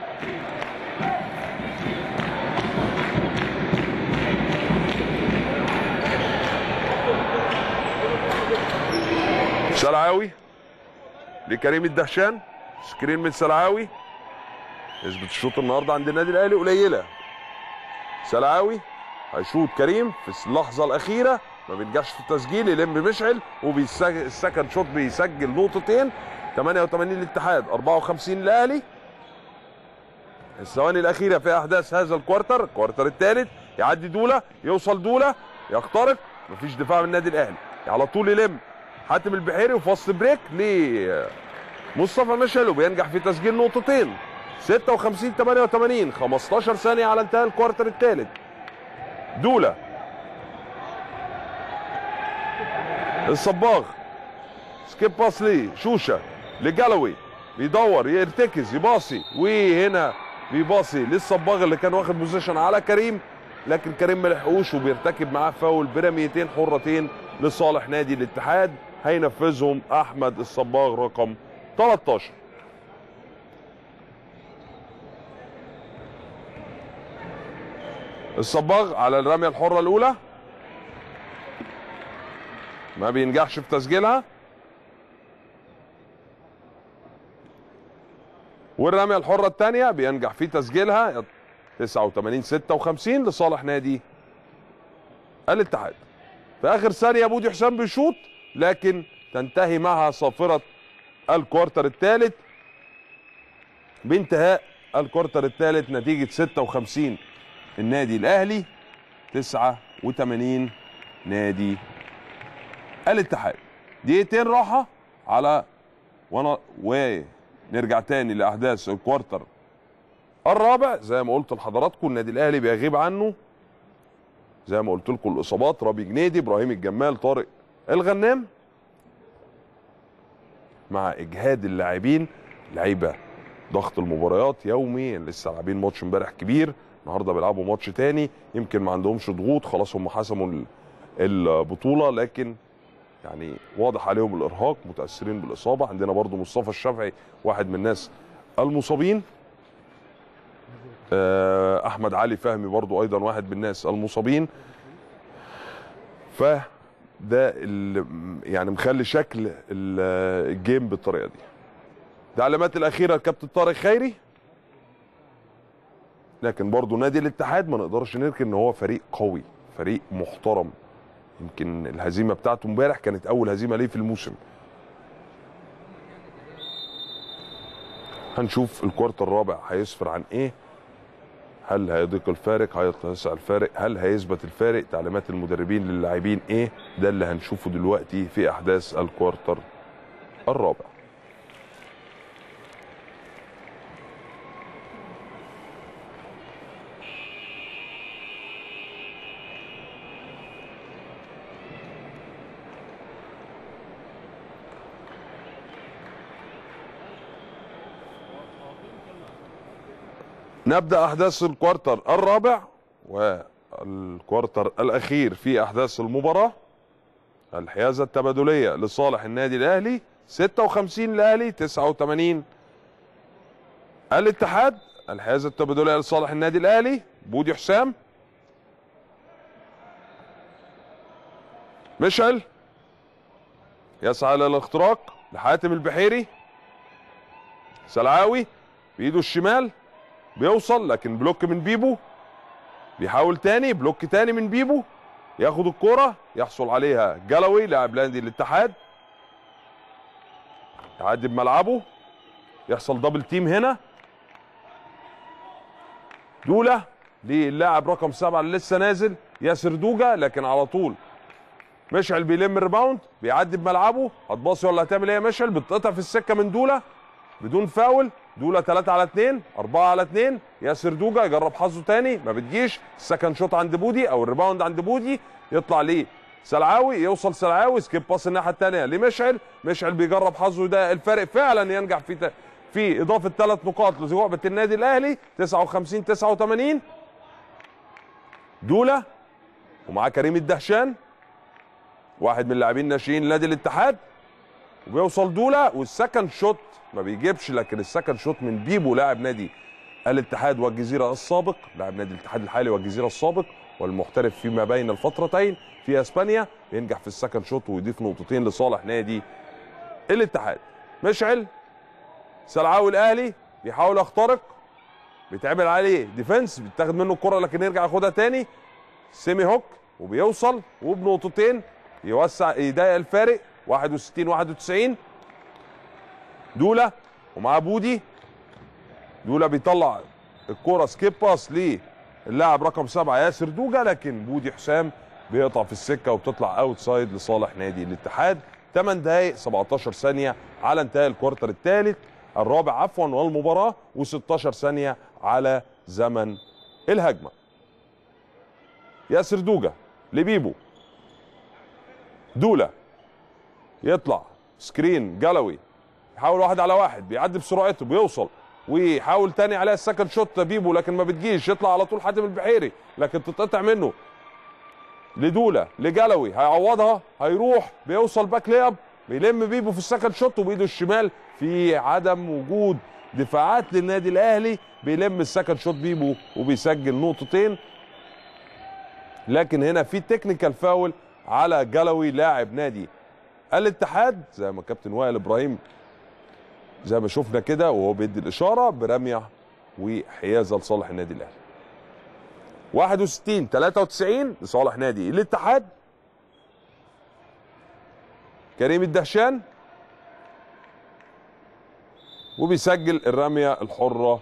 سلعاوي لكريم الدهشان، سكرين من سلعاوي. نسبة الشوط النهارده عند النادي الاهلي قليلة. سلعاوي هيشوط كريم في اللحظة الأخيرة، ما بينجحش في التسجيل، يلم مشعل وبالسكند شوط بيسجل نقطتين. تمانية وتمانين للاتحاد، اربعة وخمسين للأهلي. الثواني الأخيرة في أحداث هذا الكوارتر، الكوارتر الثالث. يعدي دولا، يوصل دولا، يخترق، مفيش دفاع من النادي الأهلي، على طول يلم حاتم البحيري وفي وسط بريك لمصطفى مشعل وبينجح في تسجيل نقطتين. ستة وخمسين تمانية وتمانين، خمستاشر ثانية على انتهاء الكوارتر الثالث. دولا، الصباغ، سكيب باس ليه شوشه لجالوي، بيدور يرتكز يباصي، وهنا بيباصي للصباغ اللي كان واخد بوزيشن على كريم، لكن كريم ما لحقوش وبيرتكب معاه فاول برميتين حرتين لصالح نادي الاتحاد، هينفذهم احمد الصباغ رقم تلتاشر. الصباغ على الرميه الحره الاولى، ما بينجحش في تسجيلها، والرميه الحره الثانيه بينجح في تسجيلها. تسعة وتمانين ستة وخمسين لصالح نادي الاتحاد. في اخر ثانيه بودي حسام بيشوط، لكن تنتهي معها صافره الكوارتر الثالث بانتهاء الكوارتر الثالث نتيجه ستة وخمسين النادي الاهلي، تسعة وتمانين نادي الاتحاد. دقيقتين راحه على وانا ونرجع تاني لاحداث الكوارتر الرابع. زي ما قلت لحضراتكم النادي الاهلي بيغيب عنه زي ما قلت لكم الاصابات، رامي جنيدي، ابراهيم الجمال، طارق الغنام، مع اجهاد اللاعبين، لعيبه ضغط المباريات يومي، لسه لاعبين ماتش امبارح كبير، النهارده بيلعبوا ماتش تاني، يمكن ما عندهمش ضغوط، خلاص هم حسموا البطوله، لكن يعني واضح عليهم الارهاق، متاثرين بالاصابه. عندنا برضو مصطفى الشافعي واحد من الناس المصابين، احمد علي فهمي برضو ايضا واحد من الناس المصابين. فده اللي يعني مخلي شكل الجيم بالطريقه دي. التعليمات الاخيره الكابتن طارق خيري، لكن برضو نادي الاتحاد ما نقدرش ننكر ان هو فريق قوي، فريق محترم. يمكن الهزيمه بتاعته امبارح كانت اول هزيمه ليه في الموسم. هنشوف الكوارتر الرابع هيسفر عن ايه، هل هيضيق الفارق، هيتسع الفارق، هل هيثبت الفارق، تعليمات المدربين للاعبين ايه، ده اللي هنشوفه دلوقتي في احداث الكوارتر الرابع. نبدأ أحداث الكوارتر الرابع والكوارتر الأخير في أحداث المباراة. الحيازة التبادلية لصالح النادي الأهلي، ستة وخمسين الأهلي، تسعة وتمانين الاتحاد. الحيازة التبادلية لصالح النادي الأهلي، بودي حسام، مشعل يسعى للاختراق لحاتم البحيري، سلعاوي بإيده الشمال بيوصل لكن بلوك من بيبو، بيحاول تاني، بلوك تاني من بيبو، ياخد الكرة يحصل عليها جالوي لاعب نادي الاتحاد، يعدي بملعبه، يحصل دبل تيم هنا. دولة للاعب رقم سبعة اللي لسه نازل ياسر دوجا، لكن على طول مشعل بيلم الريباوند، بيعدي بملعبه. هتباصي ولا هتعمل ايه يا مشعل؟ بتقطع في السكه من دولة بدون فاول. دولة ثلاثة على اثنين، أربعة على اثنين. ياسر دوجا يجرب حظه تاني، ما بتجيش. السكند شوت عند بودي او الريباوند عند بودي، يطلع ليه سلعاوي، يوصل سلعاوي، سكيب باس الناحيه الثانيه لمشعل. مشعل بيجرب حظه، ده الفارق فعلا ينجح في في اضافه ثلاث نقاط لزعبه النادي الاهلي. تسعة وخمسين تسعة وثمانين. دولة ومعاه كريم الدهشان، واحد من اللاعبين الناشئين نادي الاتحاد، وبيوصل دولة والسكند شوت ما بيجيبش، لكن السكند شوت من بيبو لاعب نادي الاتحاد والجزيره السابق، لاعب نادي الاتحاد الحالي والجزيره السابق والمحترف فيما بين الفترتين في اسبانيا، ينجح في السكند شوت ويضيف نقطتين لصالح نادي الاتحاد. مشعل سلعاوي الاهلي بيحاول يخترق، بيتعمل عليه ديفنس، بيتاخد منه الكره لكن يرجع ياخدها تاني. سيمي هوك وبيوصل وبنقطتين يوسع يضيق الفارق. واحد وستين واحد وتسعين. دولة ومعاه بودي. دولة بيطلع الكرة سكيب باس للاعب رقم سبعة ياسر دوجا، لكن بودي حسام بيقطع في السكة وبتطلع اوت سايد لصالح نادي الاتحاد. ثمان دقائق سبعتاشر ثانية على انتهاء الكوارتر الثالث الرابع عفوا والمباراة، وستاشر ثانية على زمن الهجمة. ياسر دوجا لبيبو. دولة يطلع سكرين جالوي، يحاول واحد على واحد، بيعدي بسرعته، بيوصل ويحاول تاني عليها السكند شوت بيبو لكن ما بتجيش. يطلع على طول حاتم البحيري لكن تتقطع منه لدولة لجالوي، هيعوضها، هيروح، بيوصل باك لياب، بيلم بيبو في السكند شوت وبايده الشمال في عدم وجود دفاعات للنادي الاهلي، بيلم السكند شوت بيبو وبيسجل نقطتين. لكن هنا في تكنيكال فاول على جالوي لاعب نادي الاتحاد، زي ما كابتن وائل ابراهيم زي ما شفنا كده وهو بيدي الاشاره برميه وحيازه لصالح النادي الاهلي. واحد وستين ثلاثة وتسعين لصالح نادي الاتحاد. كريم الدهشان وبيسجل الرميه الحره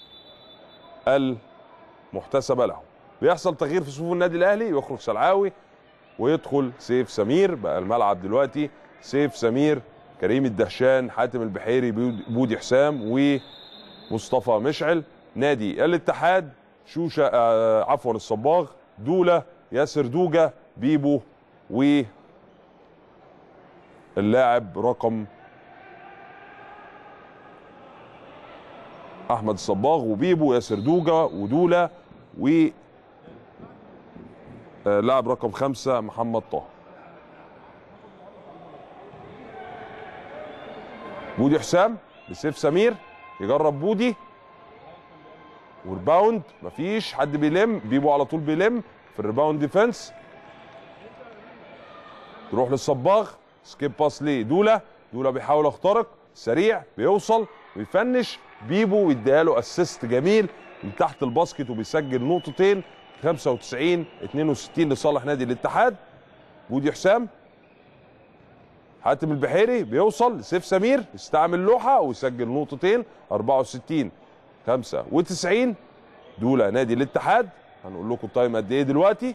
المحتسبه له. بيحصل تغيير في صفوف النادي الاهلي، يخرج سلعاوي ويدخل سيف سمير. بقى الملعب دلوقتي سيف سمير، كريم الدهشان، حاتم البحيري، بودي حسام ومصطفى مشعل. نادي الاتحاد شوشه آه عفوا الصباغ، دولة، ياسر دوجا، بيبو، واللاعب رقم احمد الصباغ وبيبو، ياسر دوجا ودولة، و لاعب رقم خمسة محمد طه. بودي حسام لسيف سمير، يجرب بودي وريباوند، مفيش حد بيلم، بيبو على طول بيلم في الريباوند ديفنس. تروح للصباغ، سكيب باس ليه دولة. دولة بيحاول يخترق سريع، بيوصل ويفنش. بيبو يديها له اسيست جميل من تحت الباسكت وبيسجل نقطتين. خمسة وتسعين اثنين وستين لصالح نادي الاتحاد. بودي حسام، حاتم البحيري بيوصل لسيف سمير، يستعمل لوحه ويسجل نقطتين. أربعة وستين خمسة وتسعين. دولة نادي الاتحاد. هنقول لكم التايم قد ايه دلوقتي.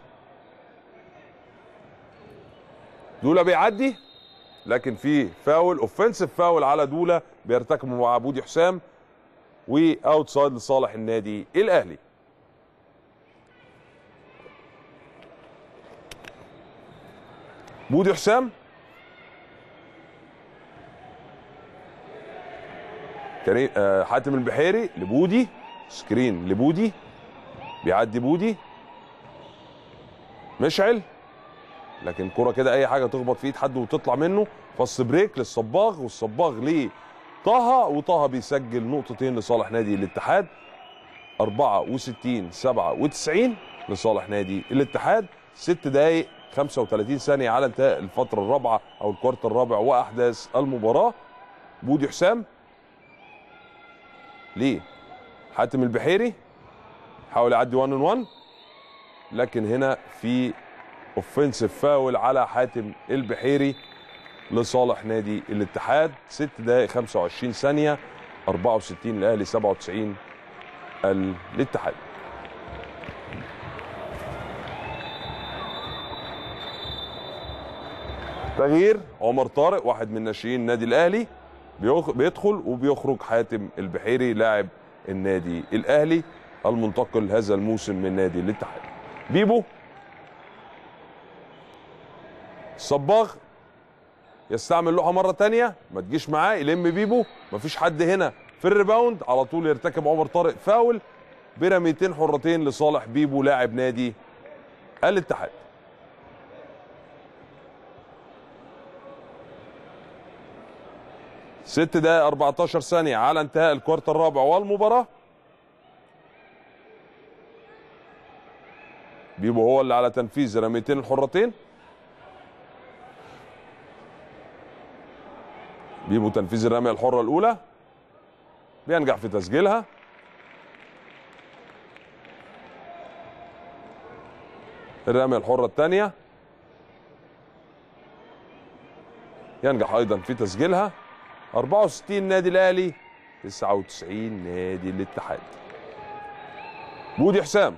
دولة بيعدي لكن في فاول، اوفنسيف فاول على دولة بيرتكبه مع بودي حسام، واوتسايد لصالح النادي الاهلي. بودي حسام، كريم آه حاتم البحيري لبودي، سكرين لبودي، بيعدي بودي، مشعل لكن كرة كده اي حاجه تخبط في ايد حد وتطلع منه. فص بريك للصباغ، والصباغ ليه طه، وطه بيسجل نقطتين لصالح نادي الاتحاد. أربعة وستين سبعة وتسعين لصالح نادي الاتحاد. ست دقائق خمسة وثلاثين ثانية على انتهاء الفترة الرابعة أو الكوارتر الرابع وأحداث المباراة. بودي حسام ليه حاتم البحيري، حاول يعدي واحد اون واحد، لكن هنا في اوفنسيف فاول على حاتم البحيري لصالح نادي الاتحاد. ست دقائق خمسة وعشرين ثانية، أربعة وستين الاهلي سبعة وتسعين الاتحاد. تغيير عمر طارق واحد من ناشئين النادي الاهلي بيدخل وبيخرج حاتم البحيري لاعب النادي الاهلي المنتقل هذا الموسم من نادي الاتحاد. بيبو صباغ يستعمل لوحه مره ثانيه، ما تجيش معاه، يلم بيبو، مفيش حد هنا في الريباوند، على طول يرتكب عمر طارق فاول برميتين حرتين لصالح بيبو لاعب نادي الاتحاد. ست دقائق أربعتاشر ثانية على انتهاء الكوارت الرابع والمباراة. بيبو هو اللي على تنفيذ رميتين الحرتين. بيبو تنفيذ الرمية الحرة الأولى بينجح في تسجيلها. الرمية الحرة الثانية ينجح أيضا في تسجيلها. أربعة وستين نادي الأهلي تسعة وتسعين نادي الاتحاد. بودي حسام،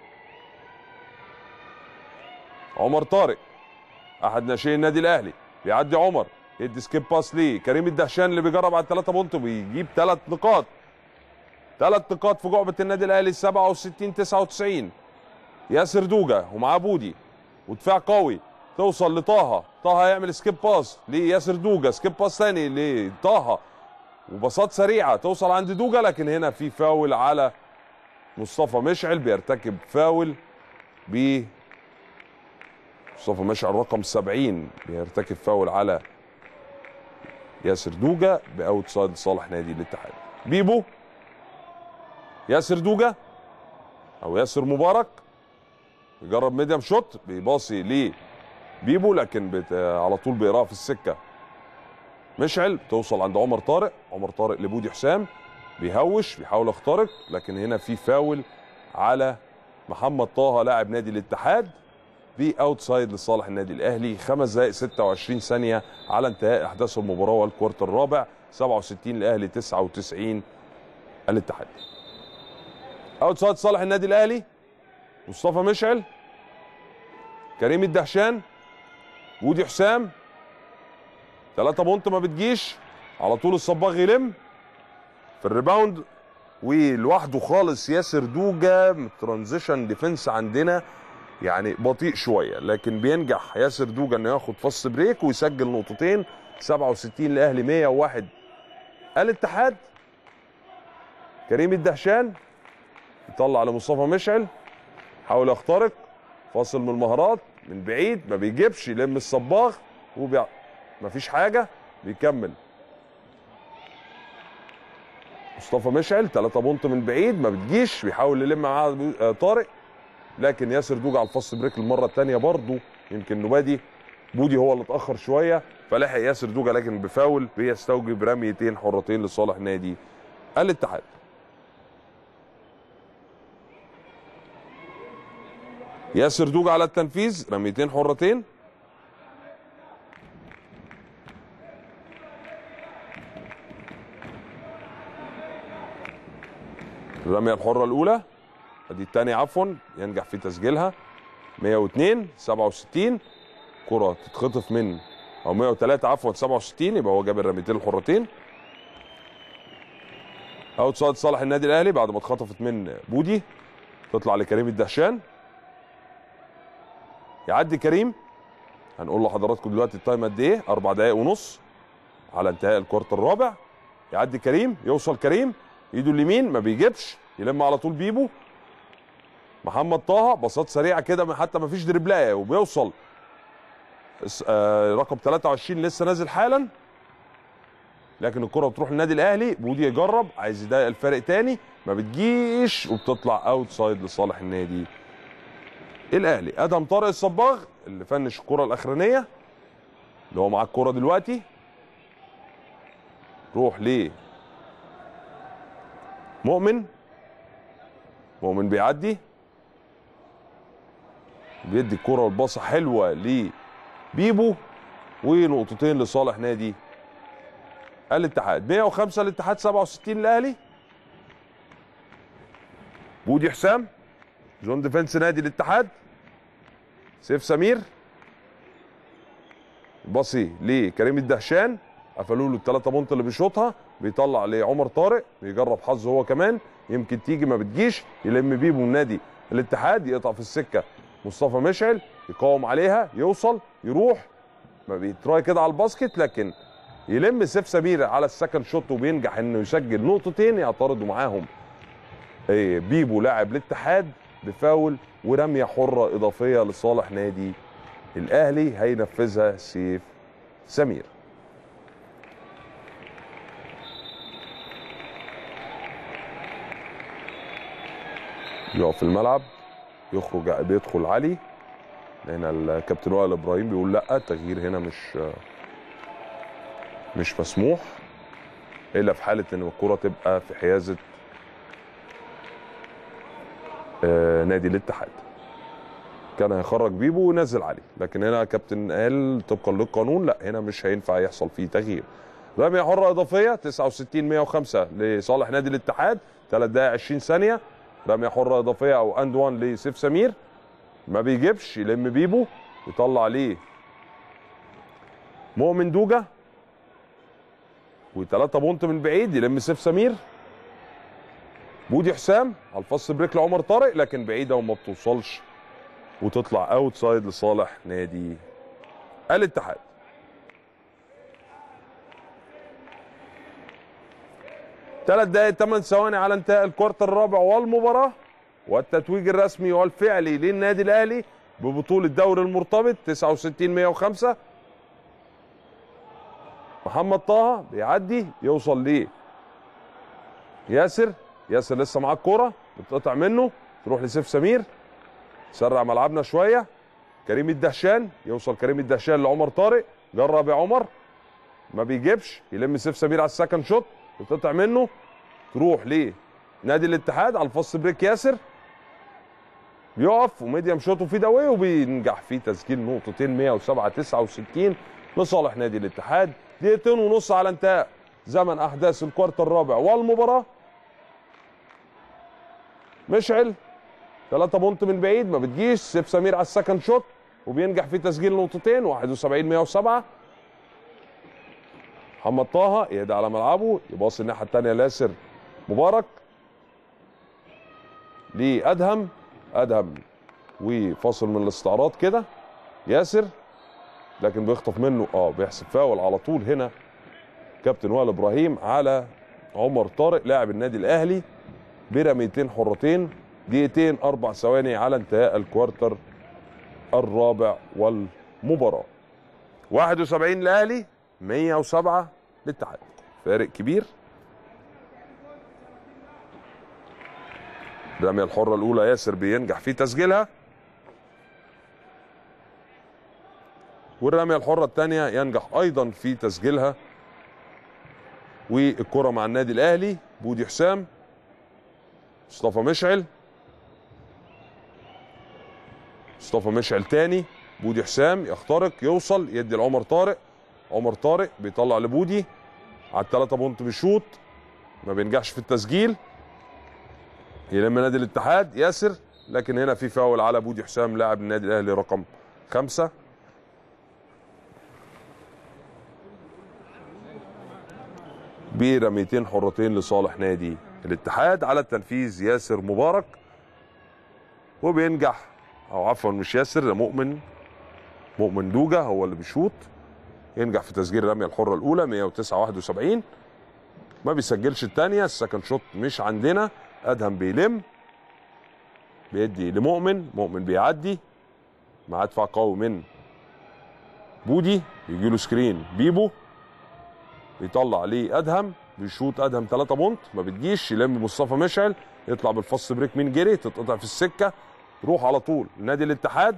عمر طارق أحد ناشئين النادي الأهلي، بيعدي عمر، يدي سكيب باس ليه كريم الدهشان اللي بيجرب على الثلاثة بونت وبيجيب ثلاث نقاط. ثلاث نقاط في جعبة النادي الأهلي سبعة وستين تسعة وتسعين. ياسر دوجا ومعاه بودي ودفاع قوي، توصل لطه، طه هيعمل سكيب باس لياسر دوجا، سكيب باس ثاني لطه وباصات سريعه توصل عند دوجا، لكن هنا في فاول على مصطفى مشعل، بيرتكب فاول ب مصطفى مشعل رقم سبعين، بيرتكب فاول على ياسر دوجا باوت سايد لصالح نادي الاتحاد. بيبو، ياسر دوجا او ياسر مبارك يجرب ميديم شوت، بيباصي ليه بيبو لكن بت... على طول بيقراها في السكه مشعل، توصل عند عمر طارق، عمر طارق لبودي حسام، بيهوش بيحاول يخترق، لكن هنا في فاول على محمد طه لاعب نادي الاتحاد باوتسايد لصالح النادي الاهلي. خمس دقائق ستة وعشرين ثانيه على انتهاء احداث المباراه والكوارت الرابع. سبعة وستين الاهلي تسعة وتسعين الاتحاد. اوتسايد صالح النادي الاهلي. مصطفى مشعل، كريم الدهشان، بودي حسام، ثلاثة بونت ما بتجيش، على طول الصباغ يلم في الريباوند ولوحده خالص ياسر دوجا. ترانزيشن ديفنس عندنا يعني بطيء شويه، لكن بينجح ياسر دوجا انه ياخد فاست بريك ويسجل نقطتين. سبعة وستين الاهلي مية وواحد الاتحاد. كريم الدهشان يطلع لمصطفى مشعل، حاول يخترق، فاصل من المهارات من بعيد ما بيجيبش، يلم الصباغ وبيع مفيش حاجه، بيكمل مصطفى مشعل ثلاثة بونت من بعيد ما بتجيش، بيحاول يلم معاه طارق، لكن ياسر دوجا على الفاست بريك المره الثانيه برضه. يمكن نبادي بودي هو اللي اتاخر شويه فلحق ياسر دوجا، لكن بفاول بيستوجب رميتين حرتين لصالح نادي الاتحاد. ياسر دوجا على التنفيذ رميتين حرتين. الرميه الحره الاولى ادي الثانيه عفوا ينجح في تسجيلها. مية واثنين سبعة وستين، كره تتخطف من او مية وثلاثة عفوا سبعة وستين، يبقى هو جاب الرميتين الحرتين. اوتسايد صالح النادي الاهلي بعد ما اتخطفت من بودي، تطلع لكريم الدهشان، يعدي كريم. هنقول لحضراتكم دلوقتي التايم قد ايه، اربع دقائق ونص على انتهاء الكوارت الرابع. يعدي كريم، يوصل كريم ايده اليمين ما بيجيبش، يلم على طول بيبو. محمد طه باصات سريعه كده حتى ما فيش دربلايه، وبيوصل رقم ثلاثة وعشرين لسه نازل حالا، لكن الكره بتروح للنادي الاهلي. بودي يجرب عايز يضايق الفارق تاني ما بتجيش، وبتطلع اوت سايد لصالح النادي الاهلي. ادهم طارق الصباغ اللي فنش الكره الاخرانيه اللي هو معاه الكره دلوقتي، روح ليه مؤمن. مؤمن بيعدي بيدي الكره والباصه حلوه لبيبو، ونقطتين لصالح نادي الاتحاد. مية وخمسة الاتحاد سبعة وستين الاهلي. بودي حسام زون ديفنس نادي الاتحاد. سيف سمير باصي لكريم الدهشان، قفلوا له الثلاثه بونت اللي بيشوطها، بيطلع لعمر طارق بيجرب حظه هو كمان، يمكن تيجي ما بتجيش، يلم بيبو من نادي الاتحاد، يقطع في السكه مصطفى مشعل، يقاوم عليها، يوصل، يروح، ما بيتراي كده على الباسكت، لكن يلم سيف سمير على السكند شوت وبينجح انه يسجل نقطتين يعترضوا معاهم بيبو لاعب الاتحاد بفاول ورميه حره اضافيه لصالح نادي الاهلي هينفذها سيف سمير. يقف في الملعب، يخرج بيدخل علي، هنا الكابتن وائل ابراهيم بيقول لا، التغيير هنا مش مش مسموح الا في حاله ان الكره تبقى في حيازه آه نادي الاتحاد. كان هيخرج بيبو ونزل علي، لكن هنا كابتن قال طبقا للقانون لا، هنا مش هينفع يحصل فيه تغيير. رميه حره اضافيه تسعة وستين مية وخمسة لصالح نادي الاتحاد، ثلاث دقائق عشرين ثانيه. رميه حره اضافيه او اند وان لسيف سمير، ما بيجيبش، يلم بيبو، يطلع ليه مؤمن دوجة، وثلاثة بونت من بعيد، يلم سيف سمير. بودي حسام على الفاست بريك لعمر طارق، لكن بعيده وما بتوصلش وتطلع اوت سايد لصالح نادي الاتحاد. ثلاث دقائق ثمان ثواني على انتهاء الكوارتر الرابع والمباراه، والتتويج الرسمي والفعلي للنادي الاهلي ببطوله دوري المرتبط تسعة وستين مية وخمسة. محمد طه بيعدي، يوصل ليه ياسر، ياسر لسه معاه الكوره، بتقطع منه، تروح لسيف سمير، سرع ملعبنا شويه. كريم الدهشان، يوصل كريم الدهشان لعمر طارق، جرب يا عمر، ما بيجيبش، يلم سيف سمير على السكند شوت، بتقطع منه، تروح ليه نادي الاتحاد على الفاست بريك. ياسر بيقف وميديم شوت وفي داوي، وبينجح في تسجيل نقطتين مية وسبعة تسعة وستين لصالح نادي الاتحاد. دقيقتين ونص على انتهاء زمن احداث الكوارتر الرابع والمباراه. مشعل ثلاثة بونت من بعيد ما بتجيش، سيف سمير على السكند شوت وبينجح في تسجيل نقطتين واحد وسبعين مية وسبعة. محمد طه يهدى على ملعبه، يباصي الناحيه الثانيه لياسر مبارك، لادهم، ادهم وفاصل من الاستعراض كده ياسر، لكن بيخطف منه اه بيحسب فاول على طول هنا كابتن وائل ابراهيم على عمر طارق لاعب النادي الاهلي برميتين حرتين. دقيقتين اربع ثواني على انتهاء الكوارتر الرابع والمباراه. واحد وسبعين الاهلي مية وسبعة للاتحاد، فارق كبير. الرميه الحره الاولى ياسر بينجح في تسجيلها، والرميه الحره الثانيه ينجح ايضا في تسجيلها. والكره مع النادي الاهلي، بودي حسام، مصطفى مشعل، مصطفى مشعل تاني، بودي حسام يخترق، يوصل، يدي لعمر طارق، عمر طارق بيطلع لبودي على الثلاثه بونت بيشوط، ما بينجحش في التسجيل، يلم نادي الاتحاد ياسر، لكن هنا في فاول على بودي حسام لاعب النادي الاهلي رقم خمسة. برميتين حرتين لصالح نادي الاتحاد على التنفيذ ياسر مبارك، وبينجح او عفوا مش ياسر، مؤمن مؤمن دوجة هو اللي بيشوط، ينجح في تسجيل الرميه الحره الاولى مية وتسعة واحد وسبعين، ما بيسجلش الثانيه. السكند شوت مش عندنا، ادهم بيلم، بيدي لمؤمن، مؤمن بيعدي مع دفاع قوي من بودي، يجي له سكرين بيبو، يطلع ليه ادهم، بيشوط ادهم ثلاثة بونت ما بتجيش، يلم مصطفى مشعل، يطلع بالفاست بريك مين جري، تتقطع في السكه، روح على طول نادي الاتحاد.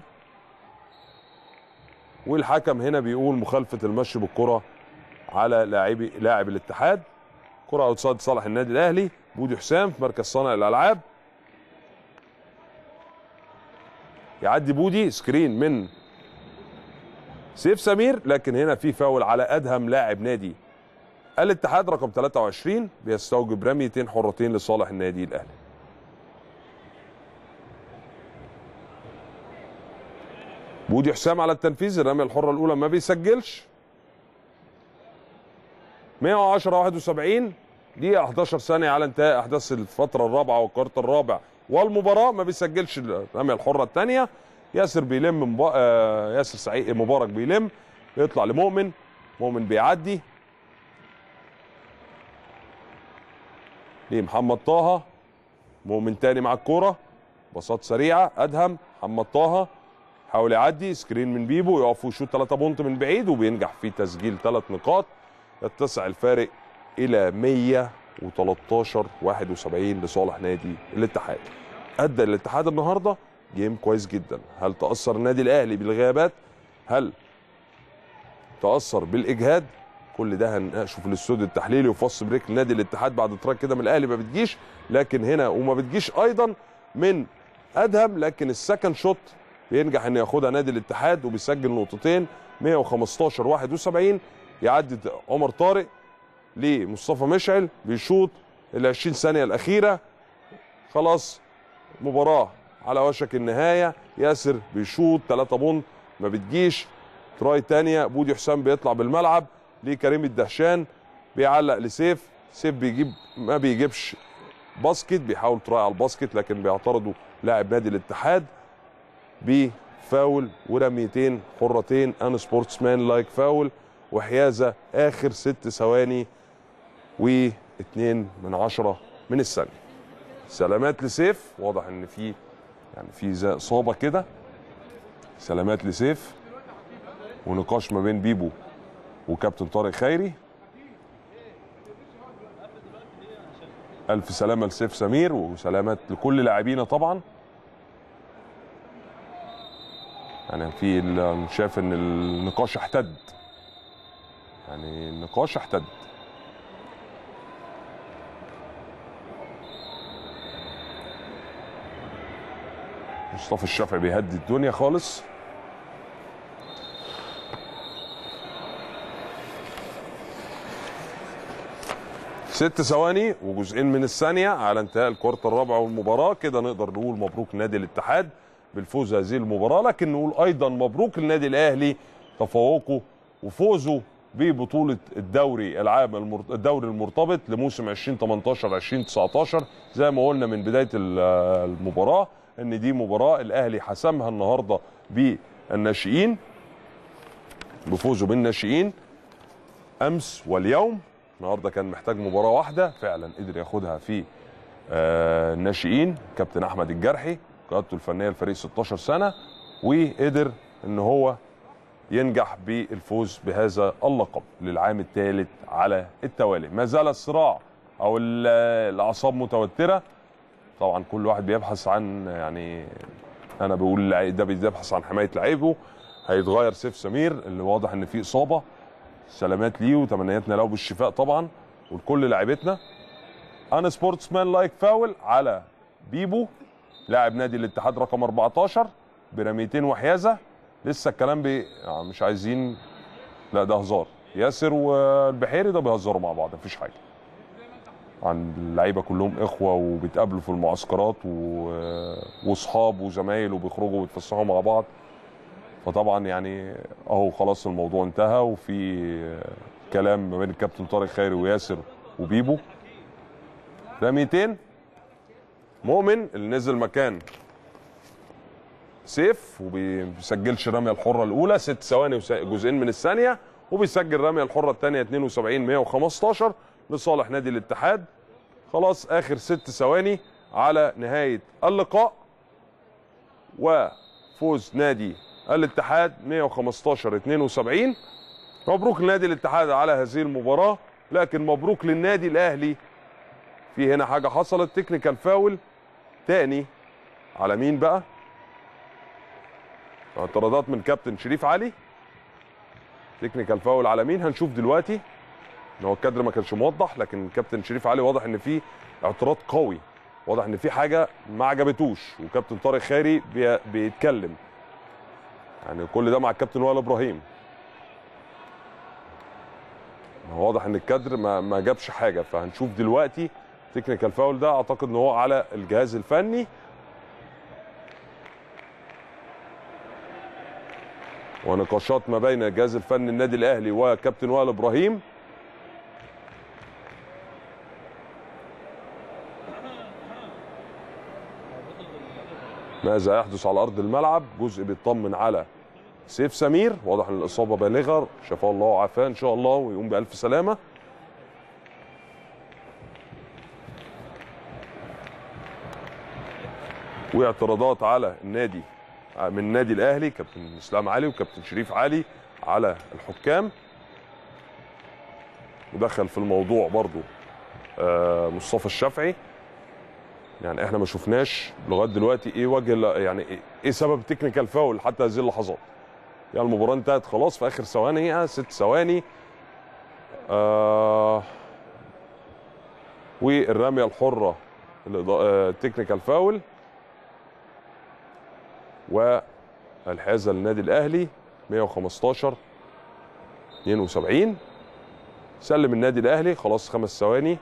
والحكم هنا بيقول مخالفه المشي بالكره على لاعبي لاعب الاتحاد. كره اوتسايد صالح النادي الاهلي. بودي حسام في مركز صانع الالعاب، يعدي بودي، سكرين من سيف سمير، لكن هنا في فاول على ادهم لاعب نادي الاتحاد رقم ثلاثة وعشرين، بيستوجب رميتين حرتين لصالح النادي الاهلي. بودي حسام على التنفيذ، الرميه الحره الاولى ما بيسجلش. مئة وعشرة واحد وسبعين، دقيقه إحدى عشرة ثانيه على انتهاء احداث الفتره الرابعه والكارت الرابع والمباراه، ما بيسجلش الرميه الحره الثانيه. ياسر بيلم مبا... آه ياسر سعيد مبارك بيلم، بيطلع لمؤمن، مؤمن بيعدي لمحمد طه، مؤمن تاني مع الكوره، باصات سريعه، ادهم محمد طه حاول يعدي، سكرين من بيبو، يقف ويشوط ثلاثة بونت من بعيد وبينجح في تسجيل ثلاث نقاط، يتسع الفارق الى مئة وثلاثة عشر واحد وسبعين لصالح نادي الاتحاد. ادى الاتحاد النهارده جيم كويس جدا. هل تاثر النادي الاهلي بالغيابات؟ هل تاثر بالاجهاد؟ كل ده هنناقشه في الاستوديو التحليلي وفص بريك لنادي الاتحاد بعد تراك كده من الاهلي ما بتجيش، لكن هنا وما بتجيش ايضا من ادهم، لكن السكند شوت بينجح ان ياخدها نادي الاتحاد وبيسجل نقطتين. مئة وخمستاشر واحد وسبعين، يعدي عمر طارق لمصطفى مشعل، بيشوط ال عشرين ثانيه الاخيره، خلاص مباراه على وشك النهايه. ياسر بيشوط ثلاثة بونت ما بتجيش، تراي ثانيه، بودي حسام بيطلع بالملعب لكريم الدهشان، بيعلق لسيف، سيف بيجيب ما بيجيبش باسكت، بيحاول تراي على الباسكت لكن بيعترضوا لاعب نادي الاتحاد بفاول ورميتين حرتين ان سبورتسمان لايك فاول، وحيازه اخر ست ثواني واثنين من عشرة من الثانيه. سلامات لسيف، واضح ان في يعني في زي اصابه كده. سلامات لسيف، ونقاش ما بين بيبو وكابتن طارق خيري. الف سلامه لسيف سمير وسلامات لكل لاعبينا طبعا. يعني في شايف ان النقاش احتد، يعني النقاش احتد. مصطفى الشافعي بيهدي الدنيا خالص. ست ثواني وجزئين من الثانيه على انتهاء الكوارتر الرابع والمباراه، كده نقدر نقول مبروك نادي الاتحاد بالفوز هذه المباراه، لكن نقول ايضا مبروك للنادي الاهلي تفوقه وفوزه ببطوله الدوري العام الدوري المرتبط لموسم عشرين تمنتاشر عشرين تسعتاشر. زي ما قلنا من بدايه المباراه ان دي مباراه الاهلي حسمها النهارده بالناشئين، بفوزه بالناشئين امس واليوم. النهارده كان محتاج مباراه واحده، فعلا قدر ياخدها في الناشئين. كابتن احمد الجرحي قيادته الفنيه لفريق ستاشر سنه، وقدر ان هو ينجح بالفوز بهذا اللقب للعام الثالث على التوالي. ما زال الصراع او الاعصاب متوتره طبعا، كل واحد بيبحث عن، يعني انا بقول ده بيبحث عن حمايه لعيبه. هيتغير سيف سمير اللي واضح ان فيه اصابه، سلامات ليه وتمنياتنا له بالشفاء طبعا ولكل لاعيبتنا. ان سبورتسمان لايك فاول على بيبو لاعب نادي الاتحاد رقم أربعتاشر برميتين وحيازه. لسه الكلام بي يعني مش عايزين، لا ده هزار. ياسر والبحيري ده بيهزروا مع بعض مفيش حاجه. عن اللعيبه كلهم اخوه وبيتقابلوا في المعسكرات واصحاب وزمايل وبيخرجوا وبيتفسحوا مع بعض. فطبعا يعني اهو خلاص الموضوع انتهى، وفي كلام ما بين الكابتن طارق خيري وياسر وبيبو. رميتين مؤمن اللي نزل مكان سيف وبيسجلش الرميه الحره الاولى، ست ثواني وجزئين من الثانيه، وبيسجل الرميه الحره الثانيه اتنين وسبعين مئة وخمستاشر لصالح نادي الاتحاد. خلاص اخر ست ثواني على نهايه اللقاء، وفوز نادي الاتحاد مئة وخمستاشر اتنين وسبعين. مبروك لنادي الاتحاد على هذه المباراه، لكن مبروك للنادي الاهلي. في هنا حاجه حصلت، تكنيكال فاول تاني على مين بقى؟ اعتراضات من كابتن شريف علي. تكنيكال فاول على مين؟ هنشوف دلوقتي. ان هو الكادر ما كانش موضح، لكن كابتن شريف علي واضح ان في اعتراض قوي واضح ان في حاجه ما عجبتوش، وكابتن طارق خيري بي... بيتكلم يعني كل ده مع الكابتن وائل ابراهيم. واضح ان الكادر ما, ما جابش حاجه، فهنشوف دلوقتي تكنيكال فاول ده. اعتقد ان هو على الجهاز الفني، ونقاشات ما بين الجهاز الفني النادي الاهلي وكابتن وائل ابراهيم. ماذا يحدث على ارض الملعب؟ جزء بيطمن على سيف سمير، واضح ان الاصابه بالغه، شفاه الله وعافاه ان شاء الله ويقوم بالف سلامه. واعتراضات على النادي من النادي الاهلي، كابتن اسلام علي وكابتن شريف علي على الحكام. ودخل في الموضوع برضو مصطفى الشافعي. يعني احنا ما شفناش لغايه دلوقتي ايه وجه، يعني ايه سبب تكنيكال فاول حتى هذه اللحظات. يعني المباراه انتهت خلاص في اخر ثواني، ست ثواني. آه والرميه الحره تكنيكال فاول، والحازه للنادي الاهلي مية وخمستاشر اتنين وسبعين. سلم النادي الاهلي خلاص خمس ثواني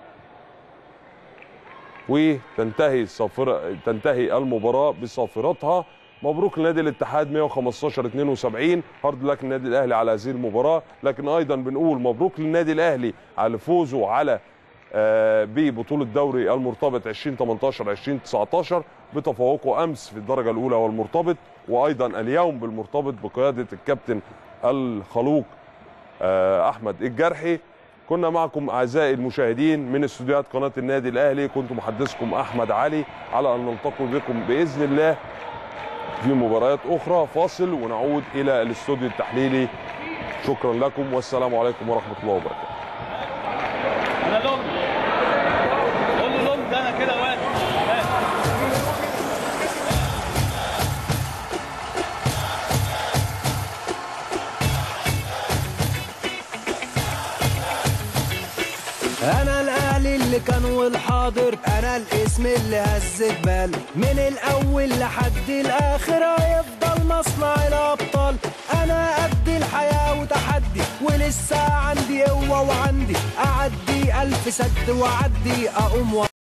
وتنتهي صافره تنتهي المباراه بصافرتها. مبروك لنادي الاتحاد مية وخمستاشر اتنين وسبعين. هارد لك النادي الاهلي على هذه المباراه، لكن ايضا بنقول مبروك للنادي الاهلي على فوزه على آه ببطوله دوري المرتبط ألفين وتمنتاشر ألفين وتسعتاشر بتفوقه امس في الدرجه الاولى والمرتبط، وايضا اليوم بالمرتبط بقياده الكابتن الخلوق آه احمد الجرحي. كنا معكم اعزائي المشاهدين من استوديوهات قناه النادي الاهلي، كنت محدثكم احمد علي، على ان نلتقي بكم باذن الله في مباريات اخرى. فاصل ونعود الى الاستوديو التحليلي. شكرا لكم والسلام عليكم ورحمه الله وبركاته. انا لون قول له لون ده انا كده واقف. انا الاهلي اللي كان والحاضر، انا الاسم اللي هز جبال، من الاول لحد الاخر هيفضل مصنع الابطال. انا قد الحياه وتحدي، ولسه عندي قوه وعندي اعدي الف سد واعدي اقوم و...